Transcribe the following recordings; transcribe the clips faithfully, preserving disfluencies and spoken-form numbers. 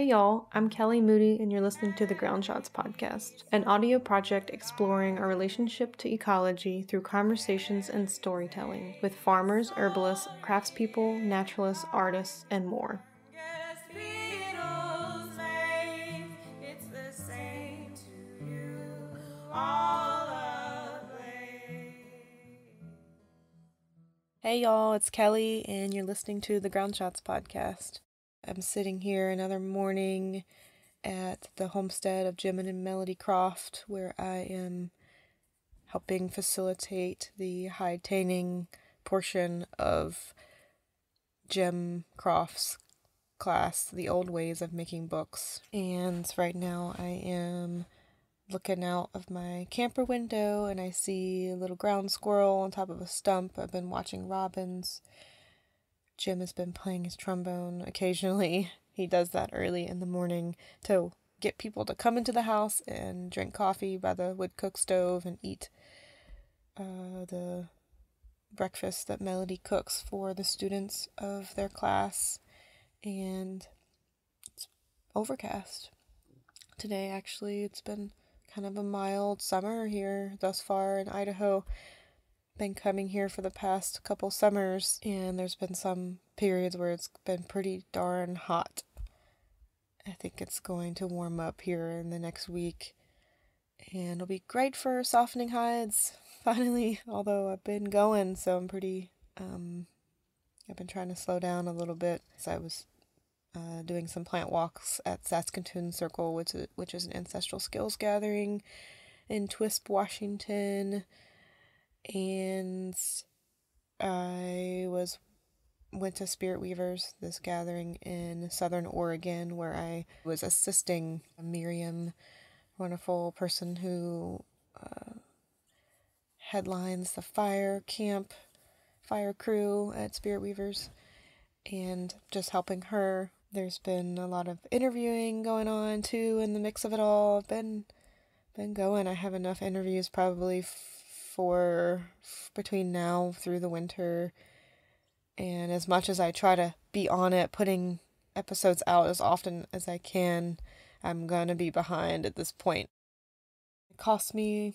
y'all, I'm Kelly Moody, and you're listening to the Ground Shots podcast, an audio project exploring our relationship to ecology through conversations and storytelling with farmers, herbalists, craftspeople, naturalists, artists, and more. Hey y'all, it's Kelly, and you're listening to the Ground Shots podcast. I'm sitting here another morning at the homestead of Jim and Melody Croft, where I am helping facilitate the hide tanning portion of Jim Croft's class, The Old Ways of Making Books. And right now I am looking out of my camper window and I see a little ground squirrel on top of a stump. I've been watching robins. Jim has been playing his trombone occasionally. He does that early in the morning to get people to come into the house and drink coffee by the wood cook stove and eat uh, the breakfast that Melody cooks for the students of their class. And it's overcast today, actually. It's been kind of a mild summer here thus far in Idaho. Been coming here for the past couple summers, and there's been some periods where it's been pretty darn hot. I think it's going to warm up here in the next week, and it'll be great for softening hides, finally, although I've been going, so I'm pretty, um, I've been trying to slow down a little bit, so I was Uh, doing some plant walks at Saskatoon Circle, which is, which is an ancestral skills gathering in Twisp, Washington, and I was went to Spirit Weavers, this gathering in Southern Oregon, where I was assisting Miriam, wonderful person who uh, headlines the fire camp, fire crew at Spirit Weavers, and just helping her. There's been a lot of interviewing going on, too, in the mix of it all. I've been, been going. I have enough interviews probably for between now through the winter. And as much as I try to be on it, putting episodes out as often as I can, I'm going to be behind at this point. It costs me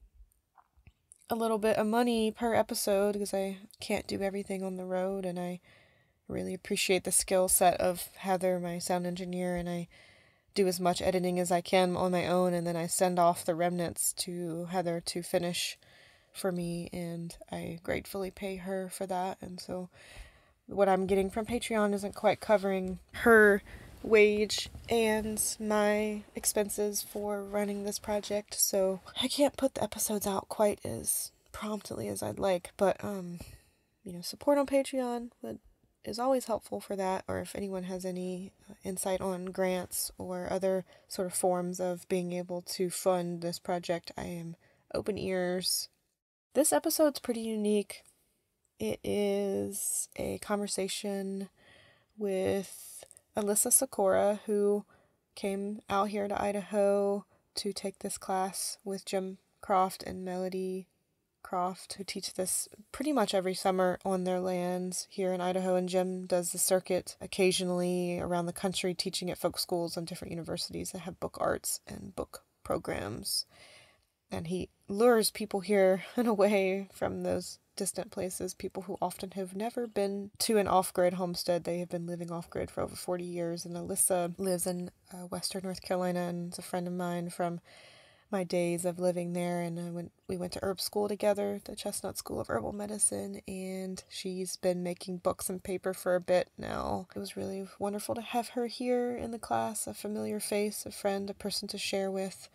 a little bit of money per episode because I can't do everything on the road, and I really appreciate the skill set of Heather, my sound engineer, and I do as much editing as I can on my own, and then I send off the remnants to Heather to finish for me, and I gratefully pay her for that. And so what I'm getting from Patreon isn't quite covering her wage and my expenses for running this project, so I can't put the episodes out quite as promptly as I'd like, but um you know, support on Patreon would is always helpful for that, or if anyone has any uh, insight on grants or other sort of forms of being able to fund this project, I am open ears. This episode's pretty unique. It is a conversation with Alyssa Sacora, who came out here to Idaho to take this class with Jim Croft and Melody Croft, who teach this pretty much every summer on their lands here in Idaho, and Jim does the circuit occasionally around the country teaching at folk schools and different universities that have book arts and book programs. And he lures people here and away from those distant places, people who often have never been to an off-grid homestead. They have been living off-grid for over forty years, and Alyssa lives in uh, Western North Carolina and is a friend of mine from my days of living there, and I went, we went to herb school together, the Chestnut School of Herbal Medicine, and she's been making books and paper for a bit now. It was really wonderful to have her here in the class, a familiar face, a friend, a person to share with,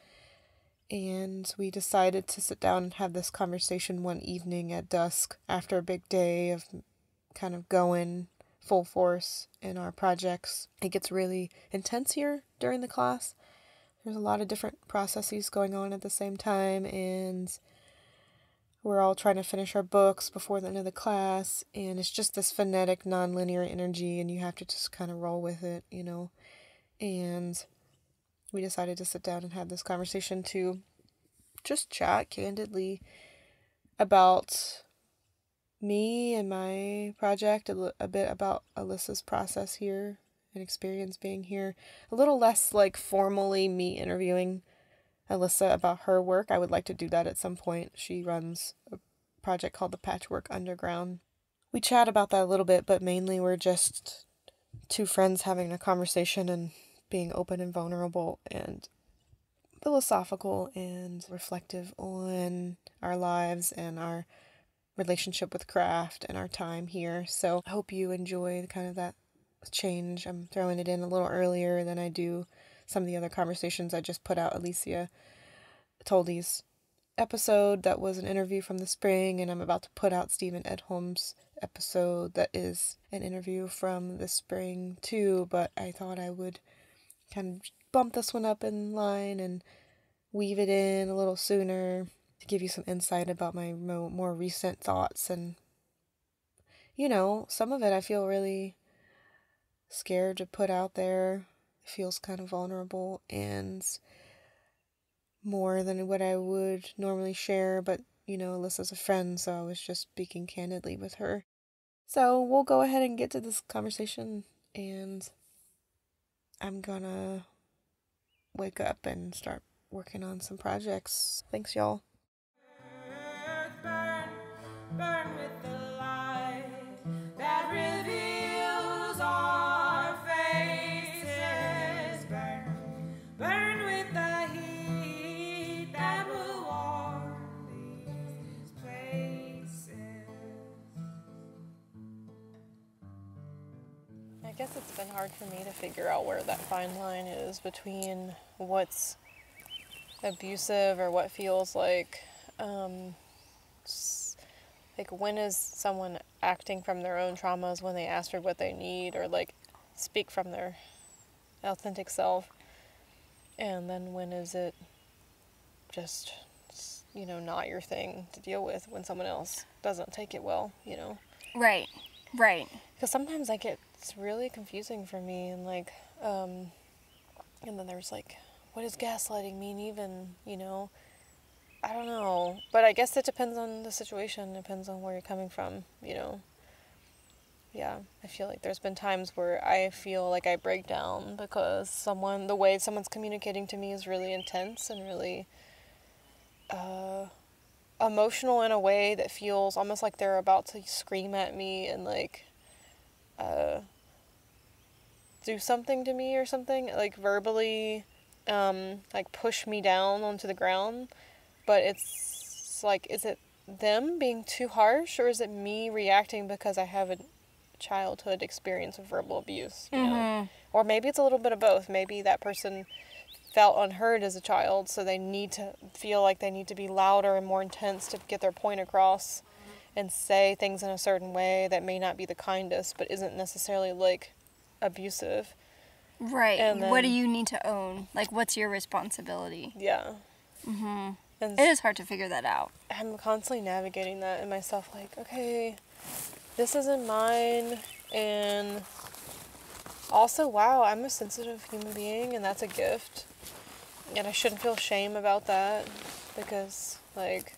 and we decided to sit down and have this conversation one evening at dusk after a big day of kind of going full force in our projects. It gets really intense here during the class. There's a lot of different processes going on at the same time, and we're all trying to finish our books before the end of the class, and it's just this phonetic, non-linear energy, and you have to just kind of roll with it, you know. And we decided to sit down and have this conversation to just chat candidly about me and my project, a, l- a bit about Alyssa's process here an experience being here. A little less like formally me interviewing Alyssa about her work. I would like to do that at some point. She runs a project called the Patchwork Underground. We chat about that a little bit, but mainly we're just two friends having a conversation and being open and vulnerable and philosophical and reflective on our lives and our relationship with craft and our time here. So I hope you enjoy kind of that change. I'm throwing it in a little earlier than I do some of the other conversations I just put out. Alicia Toldy's episode that was an interview from the spring, and I'm about to put out Stephen Edholm's episode that is an interview from the spring too, but I thought I would kind of bump this one up in line and weave it in a little sooner to give you some insight about my mo- more recent thoughts. And you know, some of it I feel really scared to put out there. It feels kind of vulnerable and more than what I would normally share, but you know, Alyssa's a friend, so I was just speaking candidly with her. So we'll go ahead and get to this conversation, and I'm gonna wake up and start working on some projects. Thanks, y'all. Earth burn, burn with the light that reveals our faces. Burn, burn with the heat that will warm these places. I guess it's been hard for me to figure out where that fine line is between what's abusive or what feels like, um, like when is someone acting from their own traumas when they ask for what they need or like speak from their authentic self, and then when is it just, you know, not your thing to deal with when someone else doesn't take it well, you know? Right, right. Because sometimes like it's really confusing for me, and like, um, and then there's like, what does gaslighting mean even, you know? I don't know. But I guess it depends on the situation. It depends on where you're coming from, you know? Yeah, I feel like there's been times where I feel like I break down because someone, the way someone's communicating to me is really intense and really uh, emotional in a way that feels almost like they're about to scream at me and like uh, do something to me or something, like verbally, um, like push me down onto the ground. But it's like, is it them being too harsh, or is it me reacting because I have a childhood experience of verbal abuse, you mm-hmm. know? Or maybe it's a little bit of both. Maybe that person felt unheard as a child, so they need to feel like they need to be louder and more intense to get their point across and say things in a certain way that may not be the kindest, but isn't necessarily, like, abusive. Right. And then, what do you need to own? Like, what's your responsibility? Yeah. Mm-hmm. And it is hard to figure that out. I'm constantly navigating that in myself, like, okay, this isn't mine, and also, wow, I'm a sensitive human being, and that's a gift, and I shouldn't feel shame about that, because, like,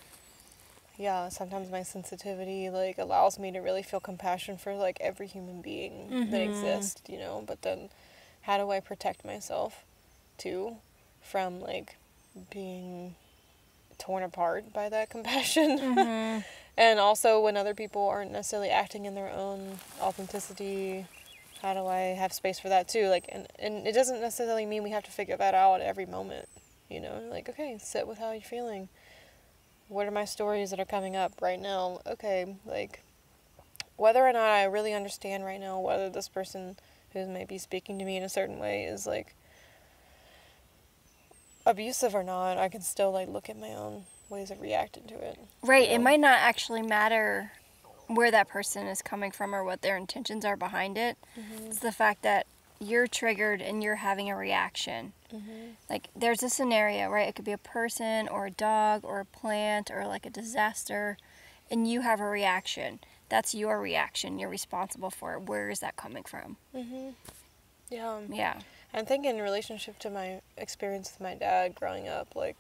yeah, sometimes my sensitivity, like, allows me to really feel compassion for, like, every human being mm-hmm. that exists, you know, but then how do I protect myself, too, from, like, being torn apart by that compassion? Mm-hmm. And also when other people aren't necessarily acting in their own authenticity, how do I have space for that too? Like, and, and it doesn't necessarily mean we have to figure that out every moment, you know? Like, okay, sit with how you're feeling. What are my stories that are coming up right now? Okay, like, whether or not I really understand right now whether this person who's maybe speaking to me in a certain way is, like, abusive or not, I can still, like, look at my own ways of reacting to it. Right, you know? It might not actually matter where that person is coming from or what their intentions are behind it. Mm-hmm. It's the fact that you're triggered and you're having a reaction. Mm-hmm. Like, there's a scenario, right? It could be a person or a dog or a plant or, like, a disaster, and you have a reaction. That's your reaction. You're responsible for it. Where is that coming from? Mm-hmm. Yeah. Yeah. I think in relationship to my experience with my dad growing up, like,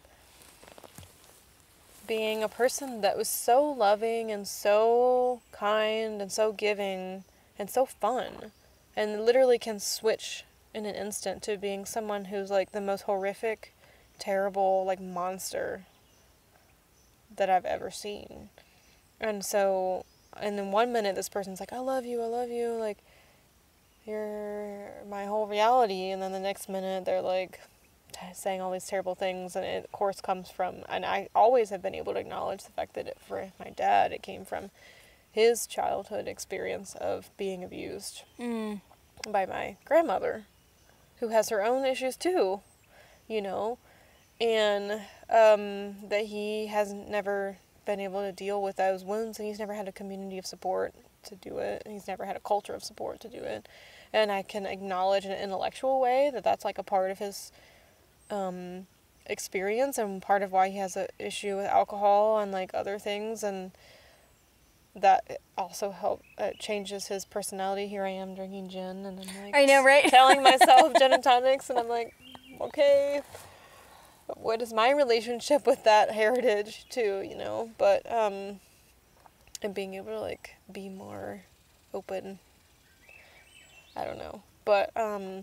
being a person that was so loving and so kind and so giving and so fun and literally can switch in an instant to being someone who's like the most horrific, terrible, like monster that I've ever seen. And so, and then one minute this person's like, I love you, I love you, like, you're my whole reality, and then the next minute they're like t- saying all these terrible things, and it of course comes from, and I always have been able to acknowledge the fact that it, for my dad, it came from his childhood experience of being abused mm. by my grandmother, who has her own issues too, you know, and um, that he has never been able to deal with those wounds, and he's never had a community of support to do it, and he's never had a culture of support to do it. And I can acknowledge in an intellectual way that that's like a part of his um, experience, and part of why he has an issue with alcohol and like other things, and that also help uh, changes his personality. Here I am drinking gin, and I'm like, I know, right? telling myself gin and tonics, and I'm like, okay, what is my relationship with that heritage too, you know? But um, and being able to like be more open. I don't know, but um,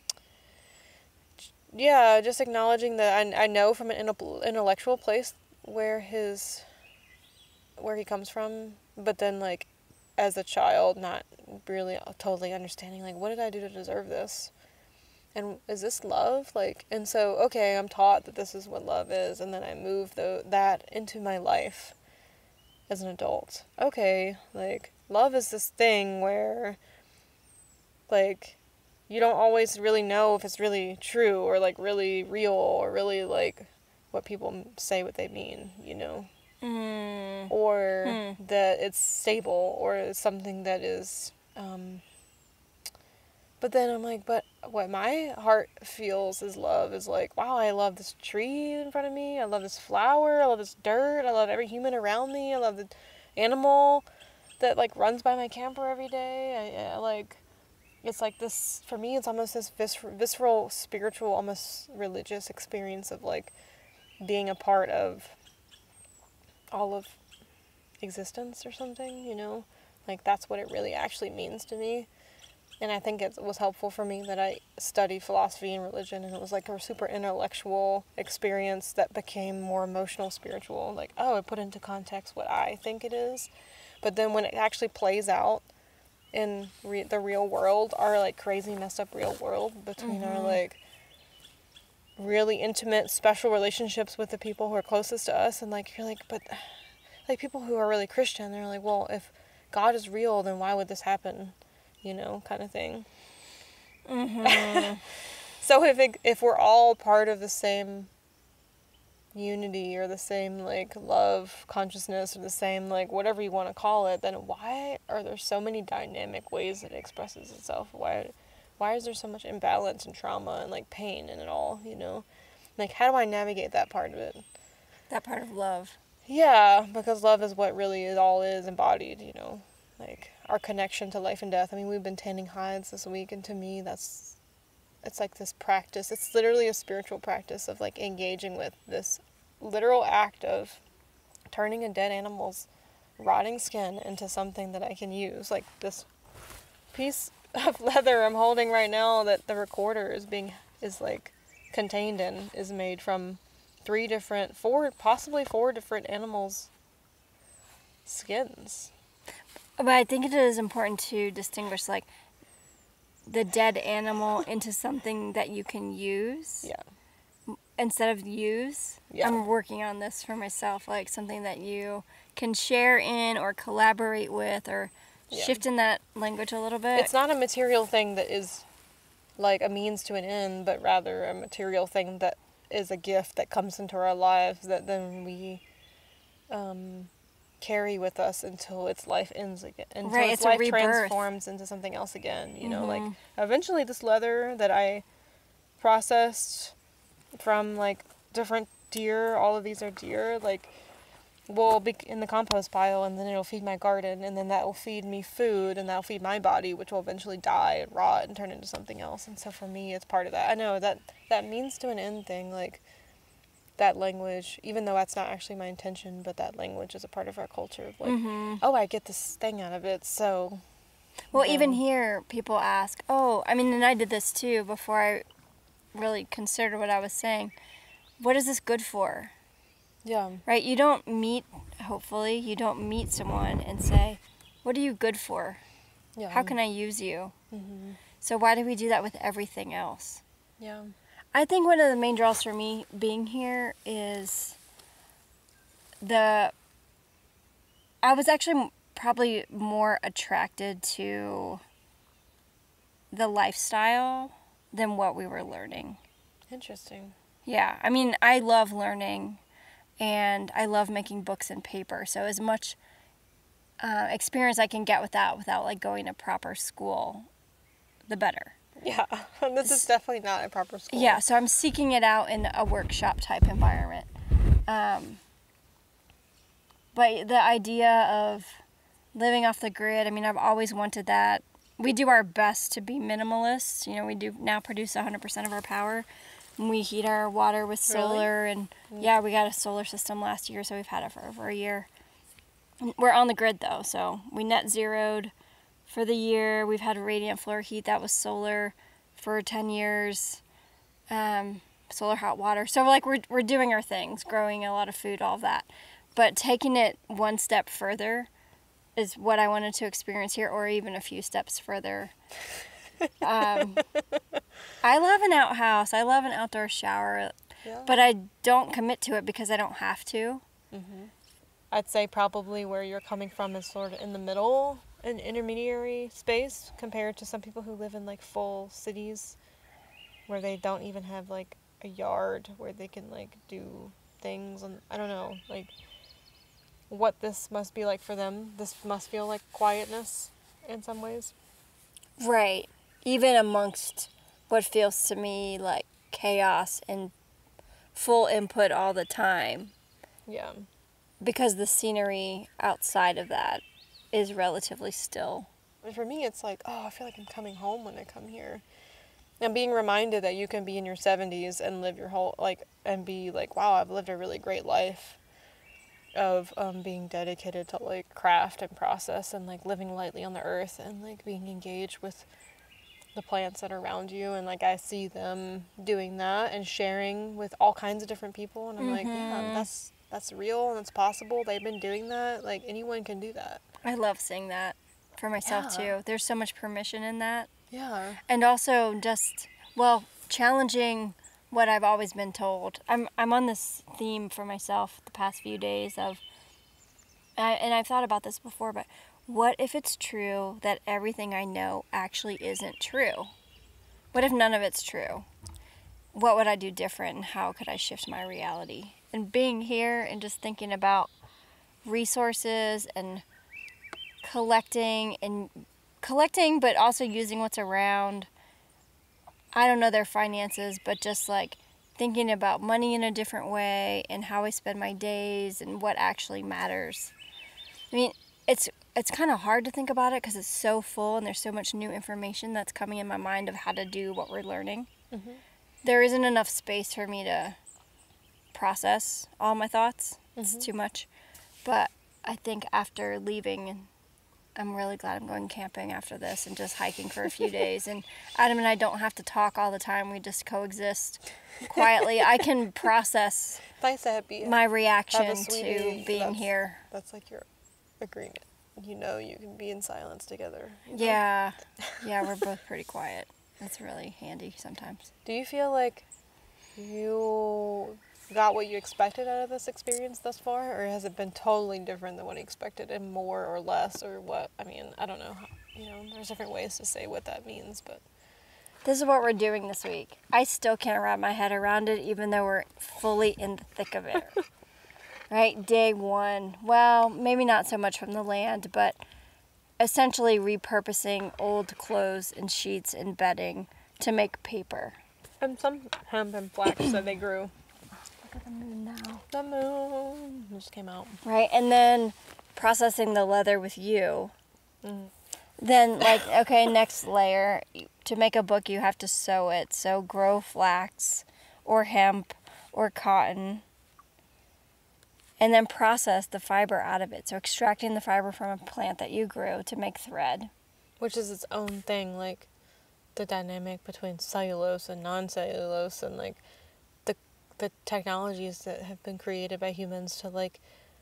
yeah, just acknowledging that I I know from an intellectual place where his where he comes from, but then like as a child not really totally understanding like, what did I do to deserve this, and is this love, like, and so okay, I'm taught that this is what love is, and then I move the that into my life as an adult. Okay, like, love is this thing where like you don't always really know if it's really true or like really real or really like what people say what they mean, you know. Mm. Or mm. that it's stable, or something that is, um, but then I'm like, but what my heart feels is love is like, wow, I love this tree in front of me, I love this flower, I love this dirt, I love every human around me, I love the animal that like runs by my camper every day, I, I like, it's like this, for me, it's almost this vis- visceral, spiritual, almost religious experience of like being a part of all of existence or something, you know, like that's what it really actually means to me. And I think it was helpful for me that I studied philosophy and religion, and it was like a super intellectual experience that became more emotional, spiritual, like, oh, it put into context what I think it is. But then when it actually plays out in re- the real world, our like crazy messed up real world, between mm-hmm. our like really intimate special relationships with the people who are closest to us, and like you're like, but like people who are really Christian, they're like, well, if God is real, then why would this happen, you know, kind of thing. Mm-hmm. So if it, if we're all part of the same unity or the same like love consciousness or the same like whatever you want to call it, then why are there so many dynamic ways that it expresses itself? Why why is there so much imbalance and trauma and like pain in it all, you know? Like, how do I navigate that part of it? That part of love. Yeah, because love is what really it all is embodied, you know, like our connection to life and death. I mean, we've been tanning hides this week, and to me that's, it's like this practice. It's literally a spiritual practice of like engaging with this literal act of turning a dead animal's rotting skin into something that I can use. Like this piece of leather I'm holding right now that the recorder is being, is like contained in, is made from three different, four, possibly four different animals' skins. But I think it is important to distinguish like the dead animal into something that you can use. Yeah. Instead of use. Yeah. I'm working on this for myself, like something that you can share in or collaborate with, or yeah. shift in that language a little bit. It's not a material thing that is like a means to an end, but rather a material thing that is a gift that comes into our lives that then we um, carry with us until its life ends again, until right, its, it's life a rebirth. transforms into something else again. You know, mm-hmm. like eventually this leather that I processed from like different deer, all of these are deer, like will be in the compost pile, and then it'll feed my garden, and then that will feed me food, and that'll feed my body, which will eventually die and rot and turn into something else. And so for me, it's part of that. I know that that means to an end thing, like that language, even though that's not actually my intention, but that language is a part of our culture of like, mm-hmm. oh, I get this thing out of it, so Well, Yeah. even here, people ask, oh, I mean, and I did this too before I really considered what I was saying. What is this good for? Yeah. Right? You don't meet, hopefully, you don't meet someone and say, what are you good for? Yeah. How can I use you? Mm-hmm. So why do we do that with everything else? Yeah. I think one of the main draws for me being here is the, I was actually probably more attracted to the lifestyle than what we were learning. Interesting. Yeah, I mean, I love learning and I love making books and paper. So as much uh, experience I can get with that without like going to proper school, the better. Yeah. This is definitely not a proper school. Yeah, so I'm seeking it out in a workshop type environment. Um, but the idea of living off the grid, I mean, I've always wanted that. We do our best to be minimalists. You know, we do now produce one hundred percent of our power. And we heat our water with solar. Really? And yeah, we got a solar system last year, so we've had it for over a year. We're on the grid, though, so we net zeroed for the year. We've had radiant floor heat that was solar for ten years. Um, solar hot water. So, like, we're, we're doing our things, growing a lot of food, all of that. But taking it one step further is what I wanted to experience here, or even a few steps further. Um, I love an outhouse. I love an outdoor shower, yeah. But I don't commit to it because I don't have to. Mm-hmm. I'd say probably where you're coming from is sort of in the middle, an intermediary space compared to some people who live in like full cities where they don't even have like a yard where they can like do things. And I don't know, like what this must be like for them. This must feel like quietness in some ways. Right. Even amongst what feels to me like chaos and full input all the time. Yeah. Because the scenery outside of that is relatively still. And for me, it's like, oh, I feel like I'm coming home when I come here. And being reminded that you can be in your seventies and live your whole, like, and be like, wow, I've lived a really great life of um, being dedicated to, like, craft and process and, like, living lightly on the earth and, like, being engaged with the plants that are around you. And, like, I see them doing that and sharing with all kinds of different people. And I'm mm-hmm. like, yeah, that's that's real and it's possible. They've been doing that. Like, anyone can do that. I love seeing that for myself, yeah. too. There's so much permission in that. Yeah. And also just, well, challenging what I've always been told. I'm I'm on this theme for myself the past few days of, I, and I've thought about this before, but what if it's true that everything I know actually isn't true? What if none of it's true? What would I do different and how could I shift my reality? And being here and just thinking about resources and collecting and collecting, but also using what's around. I don't know their finances, but just like thinking about money in a different way and how I spend my days and what actually matters. I mean, it's it's kind of hard to think about it because it's so full and there's so much new information that's coming in my mind of how to do what we're learning. Mm-hmm. There isn't enough space for me to process all my thoughts. Mm-hmm. It's too much. But I think after leaving, I'm really glad I'm going camping after this and just hiking for a few days. And Adam and I don't have to talk all the time. We just coexist quietly. I can process nice to be, my reaction to being that's, here. That's like your agreement. You know you can be in silence together. You know? Yeah. Yeah, we're both pretty quiet. That's really handy sometimes. Do you feel like you got what you expected out of this experience thus far, or has it been totally different than what you expected, and more or less, or what? I mean, I don't know. You know, there's different ways to say what that means, but this is what we're doing this week. I still can't wrap my head around it, even though we're fully in the thick of it. Right, day one. Well, maybe not so much from the land, but essentially repurposing old clothes and sheets and bedding to make paper. And some hemp and flax that they grew. Look at the moon now. The moon just came out. Right, and then processing the leather with you. Mm. Then, like, okay, next layer. To make a book, you have to sew it. So grow flax or hemp or cotton. And then process the fiber out of it. So extracting the fiber from a plant that you grew to make thread. Which is its own thing, like the dynamic between cellulose and non-cellulose, and like the the technologies that have been created by humans to like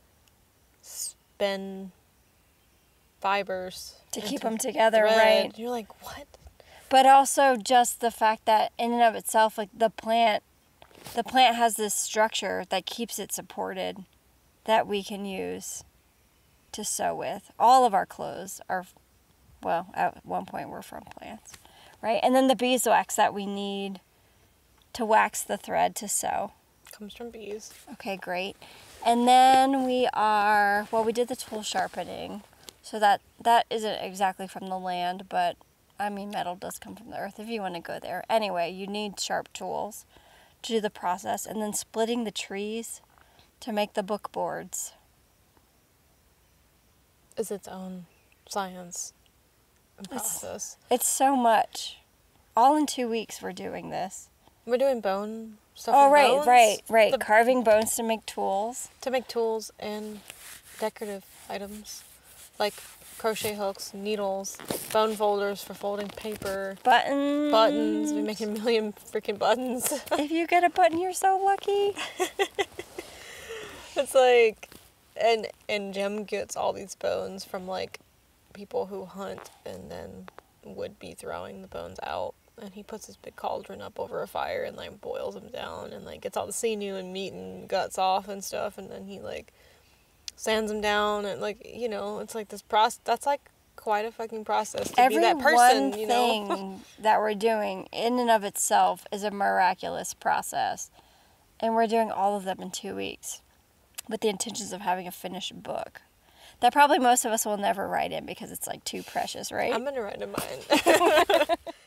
spin fibers to keep them together, thread. right? You're like, what? But also just the fact that in and of itself, like the plant, the plant has this structure that keeps it supported that we can use to sew with. All of our clothes are, well, at one point were from plants, right? And then the beeswax that we need to wax the thread to sew. Comes from bees. Okay, great. And then we are, well, we did the tool sharpening. So that that isn't exactly from the land, but I mean, metal does come from the earth if you want to go there. Anyway, you need sharp tools to do the process, and then splitting the trees to make the book boards. Is its own science and process. It's, it's so much. All in two weeks we're doing this. We're doing bone stuff. Oh, with right, bones? right, right. The, Carving bones to make tools. To make tools and decorative items. Like crochet hooks, needles, bone folders for folding paper. Buttons. Buttons. We make a million freaking buttons. If you get a button, you're so lucky. It's like, and and Jim gets all these bones from like people who hunt and then would be throwing the bones out. And he puts this big cauldron up over a fire and like boils them down and like gets all the sinew and meat and guts off and stuff. And then he like sands them down and like, you know, it's like this process. That's like quite a fucking process to Every be that person, one you know. thing that we're doing in and of itself is a miraculous process. And we're doing all of them in two weeks with the intentions of having a finished book that probably most of us will never write in because it's like too precious, right? I'm gonna write in mine.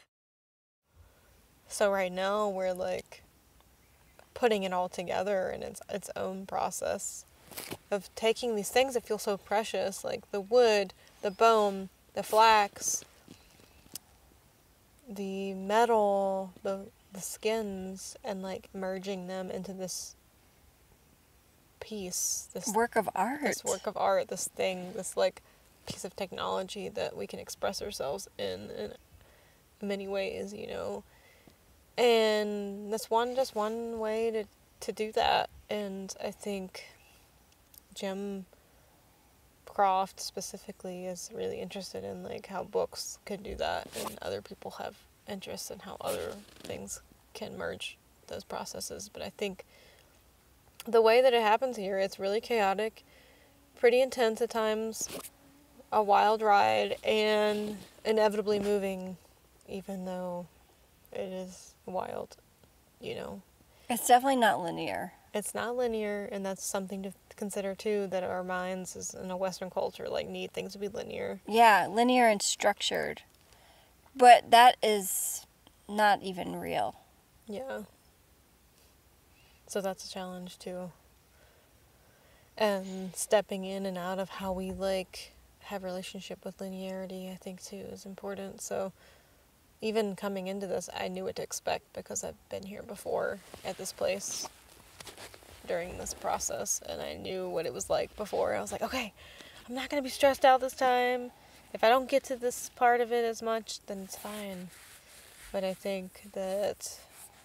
So right now we're like putting it all together in its its own process of taking these things that feel so precious, like the wood, the bone, the flax, the metal, the the skins, and like merging them into this piece, this work of art. This work of art, this thing, this like piece of technology that we can express ourselves in in many ways, you know. And that's one just one way to to do that. And I think Jim Croft specifically is really interested in like how books could do that, and other people have interests in how other things can merge those processes. But I think the way that it happens here, it's really chaotic, pretty intense at times, a wild ride, and inevitably moving, even though it is wild, you know. It's definitely not linear. It's not linear, and that's something to consider too, that our minds is in a Western culture like need things to be linear. Yeah, linear and structured. But that is not even real. Yeah. So that's a challenge too. And stepping in and out of how we like have relationship with linearity, I think too, is important. So even coming into this, I knew what to expect because I've been here before at this place during this process, and I knew what it was like before. I was like, okay, I'm not going to be stressed out this time. If I don't get to this part of it as much, then it's fine. But I think that,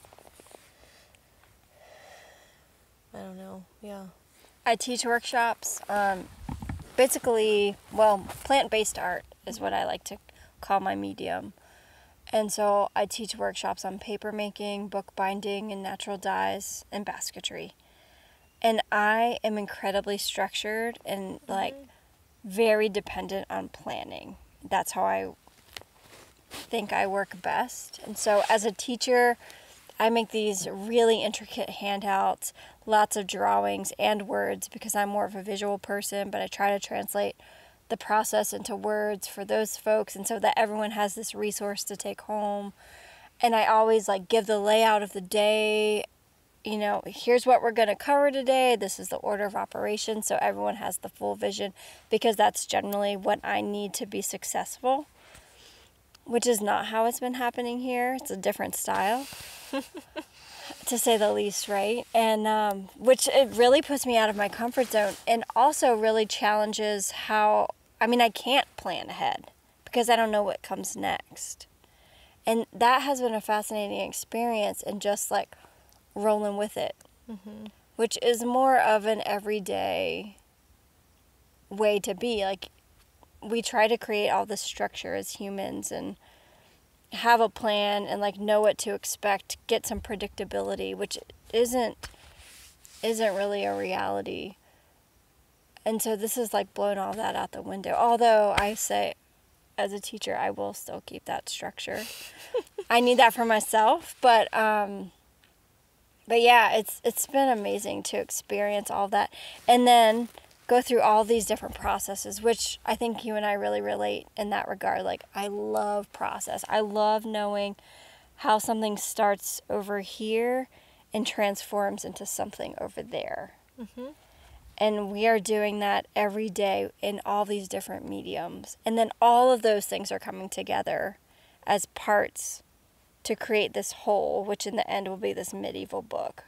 I don't know, yeah. I teach workshops, um, basically, well, plant-based art is what I like to call my medium. And so I teach workshops on paper making, book binding, and natural dyes, and basketry. And I am incredibly structured and, like, mm-hmm. very dependent on planning. That's how I think I work best. And so as a teacher, I make these really intricate handouts, lots of drawings and words because I'm more of a visual person, but I try to translate the process into words for those folks, and so that everyone has this resource to take home. And I always like give the layout of the day, you know, here's what we're going to cover today, this is the order of operations, so everyone has the full vision, because that's generally what I need to be successful, which is not how it's been happening here. It's a different style. To say the least, right? And um, which it really puts me out of my comfort zone, and also really challenges how, I mean, I can't plan ahead because I don't know what comes next. And that has been a fascinating experience, and just like rolling with it, mm-hmm. which is more of an everyday way to be. Like, we try to create all this structure as humans and have a plan and like know what to expect, get some predictability, which isn't isn't really a reality. And so this is like blowing all that out the window. Although I say, as a teacher, I will still keep that structure. I need that for myself, but um, but yeah, it's it's been amazing to experience all that, and then go through all these different processes, which I think you and I really relate in that regard. Like, I love process. I love knowing how something starts over here and transforms into something over there. Mm-hmm. And we are doing that every day in all these different mediums. And then all of those things are coming together as parts to create this whole, which in the end will be this medieval book.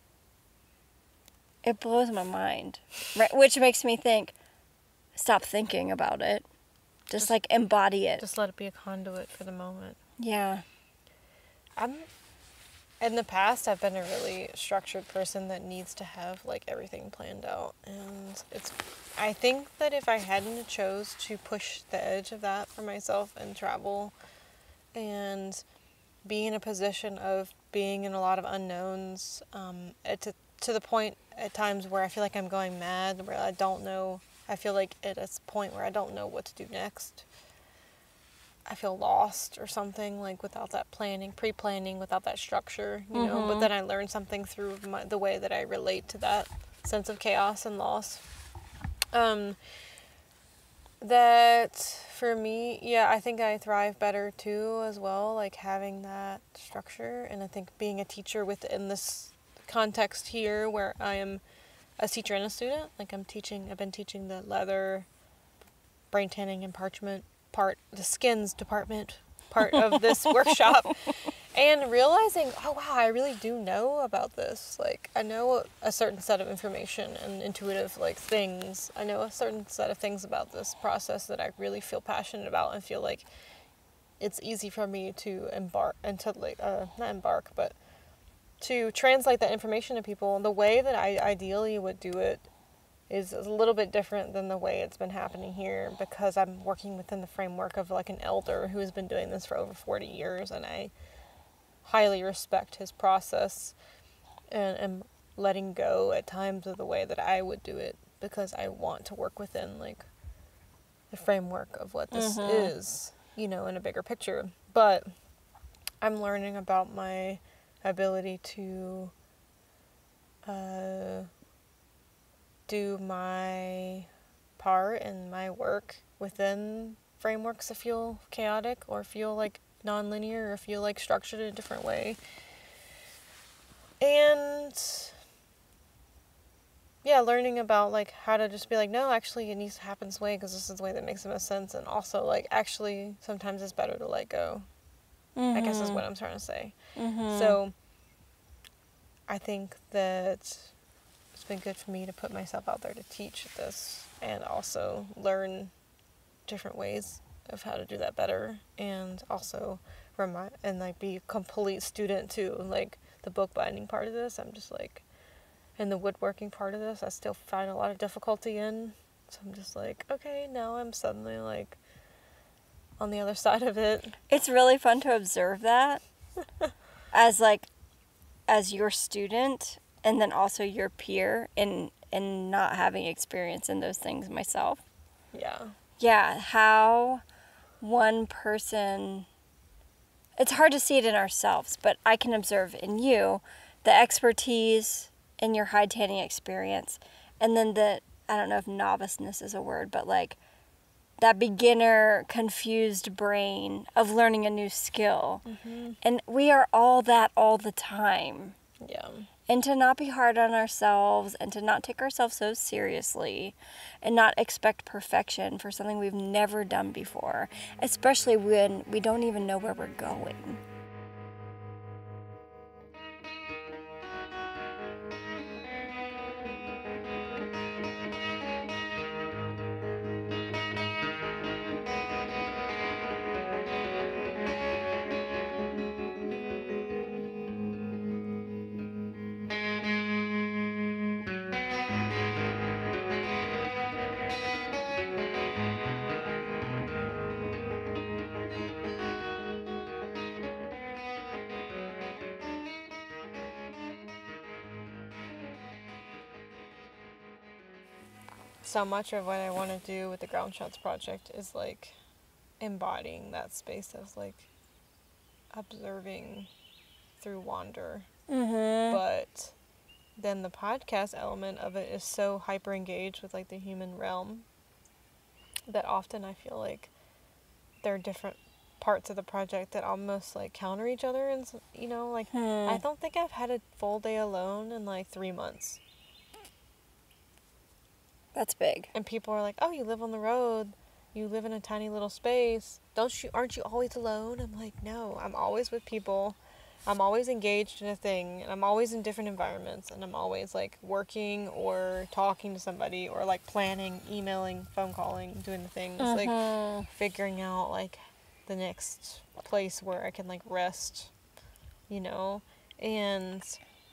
It blows my mind, right? Which makes me think, stop thinking about it. Just, just like embody it. Just let it be a conduit for the moment. Yeah. I'm, in the past, I've been a really structured person that needs to have like everything planned out. And it's, I think that if I hadn't chose to push the edge of that for myself and travel and be in a position of being in a lot of unknowns, um, it's a, to the point at times where I feel like I'm going mad, where I don't know, I feel like at a point where I don't know what to do next. I feel lost or something, like without that planning, pre-planning, without that structure, you mm-hmm. know, but then I learned something through my, the way that I relate to that sense of chaos and loss. Um, that for me, yeah, I think I thrive better too as well, like having that structure, and I think being a teacher within this context here where I am a teacher and a student, like I'm teaching, I've been teaching the leather, brain tanning and parchment part, the skins department part of this workshop, and realizing, oh wow, I really do know about this. Like, I know a certain set of information and intuitive like things. I know a certain set of things about this process that I really feel passionate about and feel like it's easy for me to embark and to like uh not embark but to translate that information to people. The way that I ideally would do it is a little bit different than the way it's been happening here, because I'm working within the framework of like an elder who has been doing this for over forty years, and I highly respect his process and am letting go at times of the way that I would do it, because I want to work within like the framework of what this mm-hmm. is, you know, in a bigger picture. But I'm learning about my ability to uh, do my part and my work within frameworks that feel chaotic or feel like non-linear or feel like structured in a different way. And yeah, learning about like how to just be like, no, actually it needs to happen this way because this is the way that makes the most sense. And also like, actually sometimes it's better to let go. Mm-hmm. I guess is what I'm trying to say. Mm-hmm. So I think that it's been good for me to put myself out there to teach this and also learn different ways of how to do that better, and also remind and like be a complete student too. Like the bookbinding part of this, I'm just like, and the woodworking part of this, I still find a lot of difficulty in. So I'm just like, okay, now I'm suddenly like on the other side of it. It's really fun to observe that as like as your student, and then also your peer, and and not having experience in those things myself. Yeah. Yeah, how one person, it's hard to see it in ourselves, but I can observe in you the expertise in your hide tanning experience, and then the, I don't know if noviceness is a word, but like that beginner, confused brain of learning a new skill. Mm-hmm. And we are all that all the time. Yeah. And to not be hard on ourselves, and to not take ourselves so seriously, and not expect perfection for something we've never done before, especially when we don't even know where we're going. so much of what I want to do with the Ground Shots project is like embodying that space of like observing through wonder. Mm-hmm. But then the podcast element of it is so hyper engaged with like the human realm that often I feel like there are different parts of the project that almost like counter each other, and you know, like Hmm. I don't think I've had a full day alone in like three months. That's big. And people are like, "Oh, you live on the road, you live in a tiny little space. Don't you? Aren't you always alone?" I'm like, "No, I'm always with people. I'm always engaged in a thing, and I'm always in different environments, and I'm always like working or talking to somebody or like planning, emailing, phone calling, doing the things, Mm-hmm. like figuring out like the next place where I can like rest, you know, and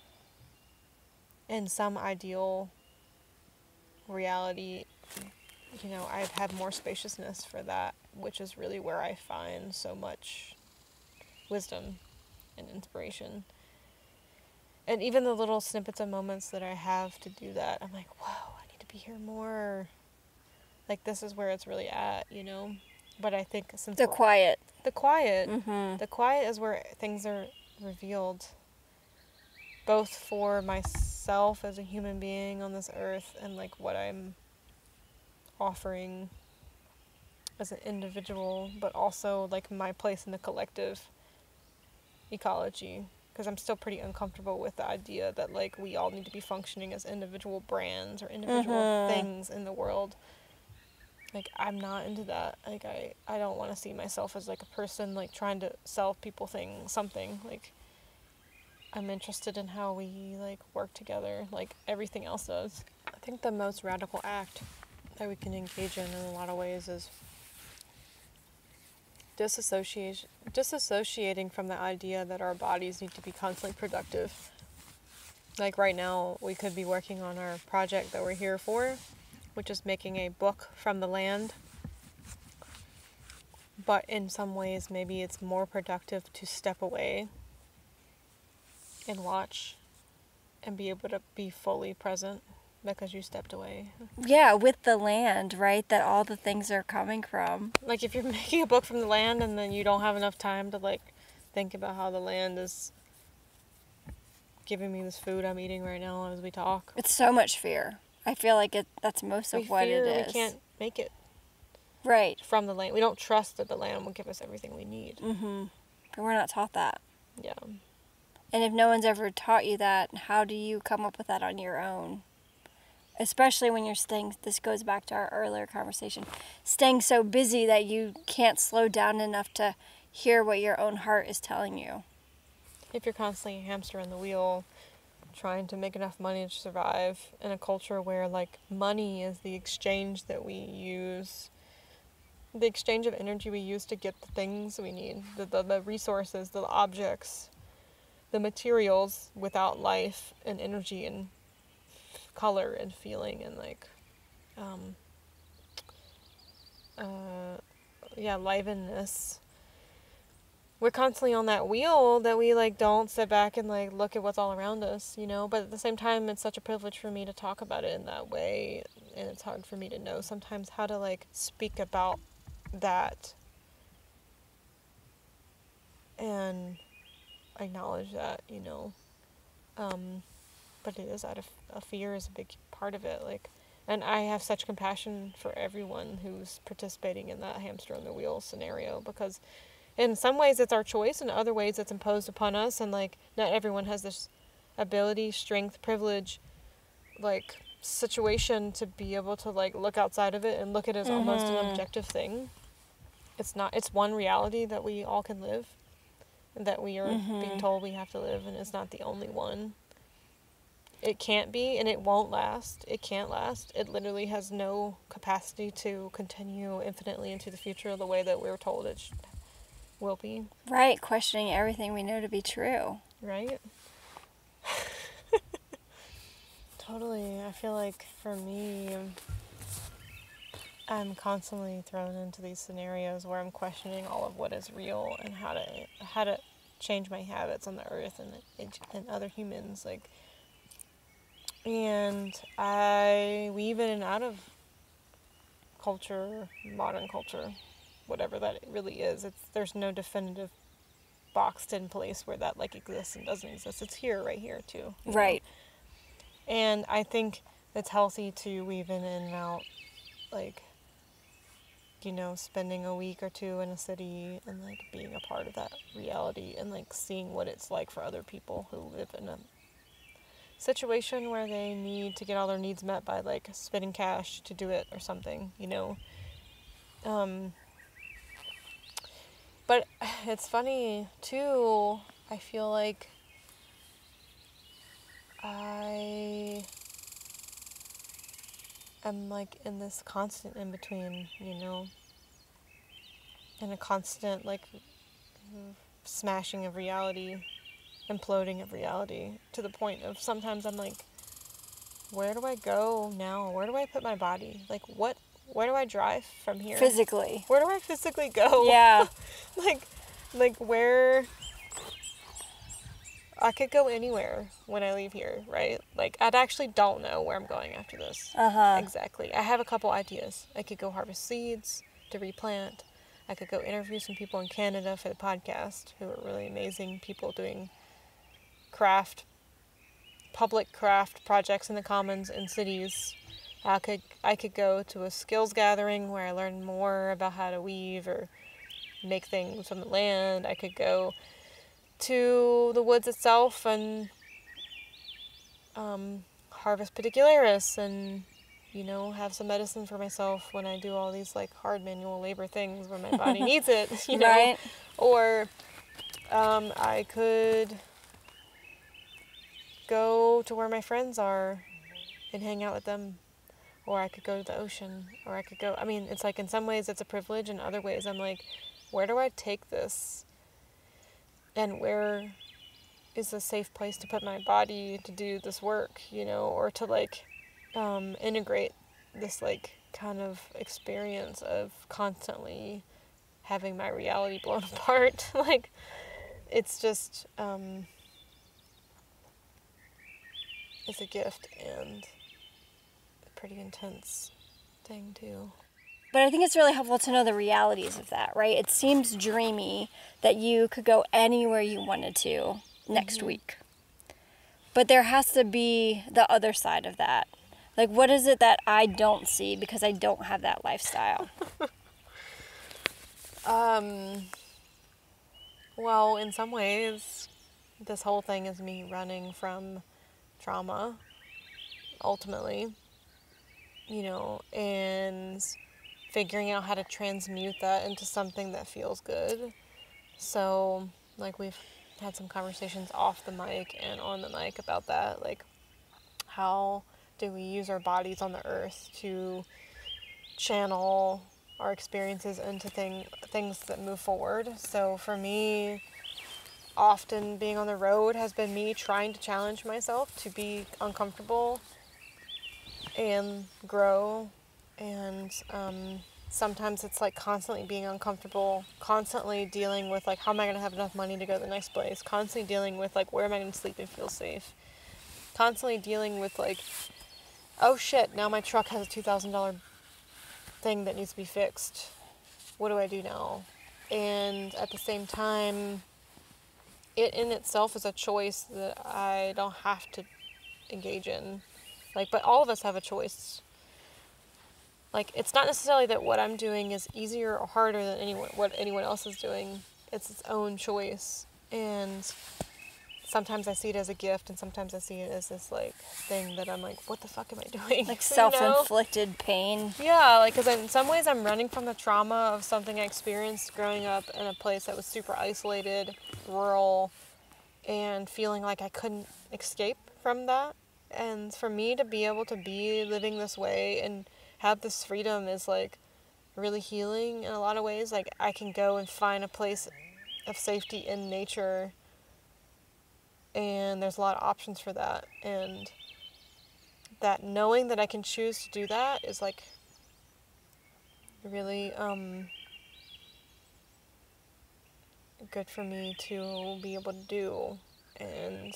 in some ideal reality, you know, I'd have more spaciousness for that, which is really where I find so much wisdom and inspiration. And even the little snippets of moments that I have to do that, I'm like, whoa, I need to be here more. Like, this is where it's really at, you know? But I think since The we're- quiet. The quiet. Mm-hmm. The quiet is where things are revealed. Both for myself as a human being on this earth and, like, what I'm offering as an individual, but also, like, my place in the collective ecology. Because I'm still pretty uncomfortable with the idea that, like, we all need to be functioning as individual brands or individual Mm-hmm. things in the world. Like, I'm not into that. Like, I, I don't want to see myself as, like, a person, like, trying to sell people things, something. Like, I'm interested in how we, like, work together, like everything else does. I think the most radical act that we can engage in in a lot of ways is disassociation, disassociating from the idea that our bodies need to be constantly productive. Like, right now, we could be working on our project that we're here for, which is making a book from the land. But in some ways, maybe it's more productive to step away and watch and be able to be fully present because you stepped away. Yeah, with the land, right? That all the things are coming from. Like, if you're making a book from the land and then you don't have enough time to, like, think about how the land is giving me this food I'm eating right now as we talk. It's so much fear. I feel like it. That's most of we what fear it is. We can't make it right from the land. We don't trust that the land will give us everything we need. Mm-hmm. But we're not taught that. Yeah. And if no one's ever taught you that, how do you come up with that on your own? Especially when you're staying, this goes back to our earlier conversation, staying so busy that you can't slow down enough to hear what your own heart is telling you. If you're constantly a hamster in the wheel, trying to make enough money to survive in a culture where, like, money is the exchange that we use, the exchange of energy we use to get the things we need, the, the, the resources, the objects, the materials without life and energy and color and feeling and, like, um, uh, yeah, livenness. We're constantly on that wheel that we, like, don't sit back and, like, look at what's all around us, you know? But at the same time, it's such a privilege for me to talk about it in that way, and it's hard for me to know sometimes how to, like, speak about that and acknowledge that, you know? Um, but it is out of a fear is a big part of it, like, and I have such compassion for everyone who's participating in that hamster on the wheel scenario, because in some ways it's our choice, in other ways it's imposed upon us, and, like, not everyone has this ability, strength, privilege, like, situation to be able to, like, look outside of it and look at it as mm-hmm. almost an objective thing. It's not, it's one reality that we all can live, and that we are mm-hmm. being told we have to live, and it's not the only one. It can't be, and it won't last. It can't last. It literally has no capacity to continue infinitely into the future the way that we're told it should, will be. Right, questioning everything we know to be true. Right? Totally. I feel like for me, I'm constantly thrown into these scenarios where I'm questioning all of what is real and how to how to change my habits on the earth and and other humans, like. And I weave in and out of culture, modern culture, whatever that really is. It's there's no definitive boxed in place where that like exists and doesn't exist. It's here, right here too. Right. Know? And I think it's healthy to weave in and out, like, you know, spending a week or two in a city and like being a part of that reality and like seeing what it's like for other people who live in a situation where they need to get all their needs met by like spending cash to do it or something, you know. Um, but it's funny too, I feel like I am like in this constant in between, you know, in a constant like smashing of reality, imploding of reality, to the point of sometimes I'm like, where do I go now? Where do I put my body? Like, what, where do I drive from here? Physically. Where do I physically go? Yeah. like, like where, I could go anywhere when I leave here, right? Like, I actually don't know where I'm going after this. Uh-huh. Exactly. I have a couple ideas. I could go harvest seeds to replant. I could go interview some people in Canada for the podcast who are really amazing people doing craft, public craft projects in the commons in cities. I could I could go to a skills gathering where I learn more about how to weave or make things from the land. I could go to the woods itself and um, harvest pedicularis and, you know, have some medicine for myself when I do all these like hard manual labor things where my body needs it, you know. Right. Or um, I could go to where my friends are and hang out with them, or I could go to the ocean, or I could go, I mean, it's like in some ways it's a privilege, in other ways I'm like, where do I take this, and where is a safe place to put my body to do this work, you know, or to like um, integrate this like kind of experience of constantly having my reality blown apart. Like, it's just um, it's a gift and a pretty intense thing too. But I think it's really helpful to know the realities of that, right? It seems dreamy that you could go anywhere you wanted to next mm-hmm. week. But there has to be the other side of that. Like, what is it that I don't see because I don't have that lifestyle? um, well, in some ways, this whole thing is me running from trauma, ultimately, you know, and figuring out how to transmute that into something that feels good. So, like, we've had some conversations off the mic and on the mic about that. Like, how do we use our bodies on the earth to channel our experiences into thing, things that move forward? So for me, often being on the road has been me trying to challenge myself to be uncomfortable and grow. And um, sometimes it's like constantly being uncomfortable, constantly dealing with like, how am I going to have enough money to go to the next place? Constantly dealing with like, where am I going to sleep and feel safe? Constantly dealing with like, oh shit, now my truck has a two thousand dollars thing that needs to be fixed. What do I do now? And at the same time, it in itself is a choice that I don't have to engage in. Like, but all of us have a choice. Like, it's not necessarily that what I'm doing is easier or harder than anyone what anyone else is doing. It's its own choice. And sometimes I see it as a gift, and sometimes I see it as this, like, thing that I'm like, what the fuck am I doing? Like self-inflicted you know? Pain. Yeah, like, because in some ways I'm running from the trauma of something I experienced growing up in a place that was super isolated, rural, and feeling like I couldn't escape from that. And for me to be able to be living this way and have this freedom is, like, really healing in a lot of ways. Like, I can go and find a place of safety in nature, and there's a lot of options for that. And that knowing that I can choose to do that is, like, really um, good for me to be able to do. And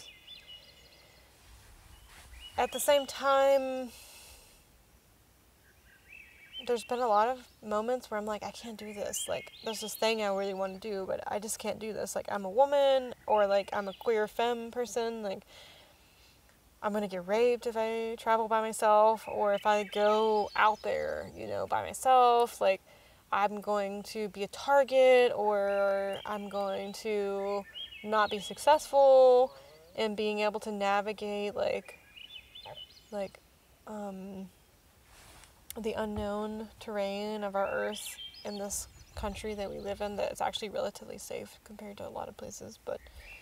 at the same time, there's been a lot of moments where I'm like, I can't do this. Like, there's this thing I really want to do, but I just can't do this. Like, I'm a woman, or like I'm a queer femme person. Like, I'm gonna get raped if I travel by myself, or if I go out there, you know, by myself. Like, I'm going to be a target, or I'm going to not be successful in being able to navigate, like, like, um, the unknown terrain of our earth in this country that we live in, that it's actually relatively safe compared to a lot of places. But,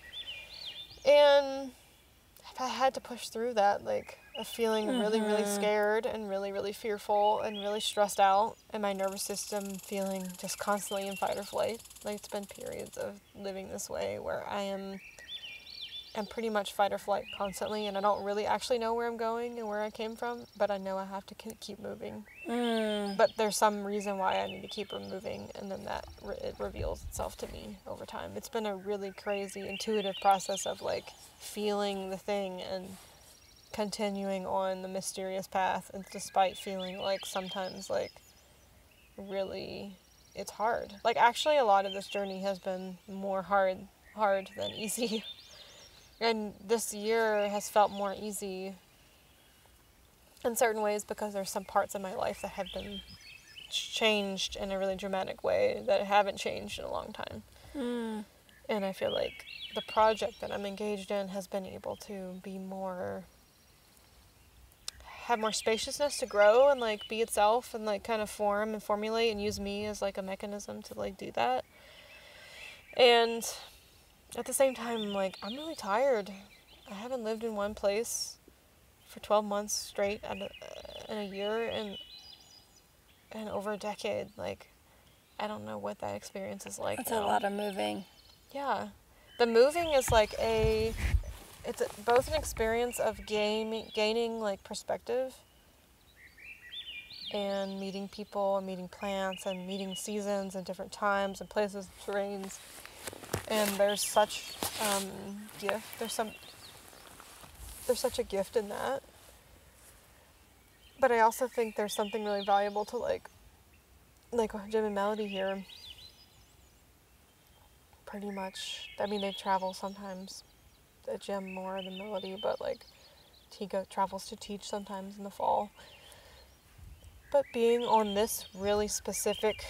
and I had to push through that, like, of feeling mm-hmm. really, really scared and really, really fearful and really stressed out, and my nervous system feeling just constantly in fight or flight. Like, it's been periods of living this way where I am am pretty much fight or flight constantly, and I don't really actually know where I'm going and where I came from, but I know I have to keep moving. Mm. But there's some reason why I need to keep moving, and then that re- it reveals itself to me over time. It's been a really crazy, intuitive process of, like, feeling the thing and continuing on the mysterious path, and despite feeling like sometimes, like, really it's hard. Like, actually a lot of this journey has been more hard hard than easy. And this year has felt more easy in certain ways because there's some parts of my life that have been changed in a really dramatic way that haven't changed in a long time. Mm. And I feel like the project that I'm engaged in has been able to be more, have more spaciousness to grow and, like, be itself and, like, kind of form and formulate and use me as, like, a mechanism to, like, do that. And at the same time, like, I'm really tired. I haven't lived in one place for twelve months straight in a, in a year and and over a decade. Like, I don't know what that experience is like. That's now. a lot of moving. Yeah. The moving is like a, it's a, both an experience of gain, gaining, like, perspective and meeting people and meeting plants and meeting seasons and different times and places, terrains. And there's such um, gift. There's some. There's such a gift in that. But I also think there's something really valuable to, like, like Jim and Melody here. Pretty much. I mean, they travel sometimes. At Jim more than Melody, but, like, he go travels to teach sometimes in the fall. But being on this really specific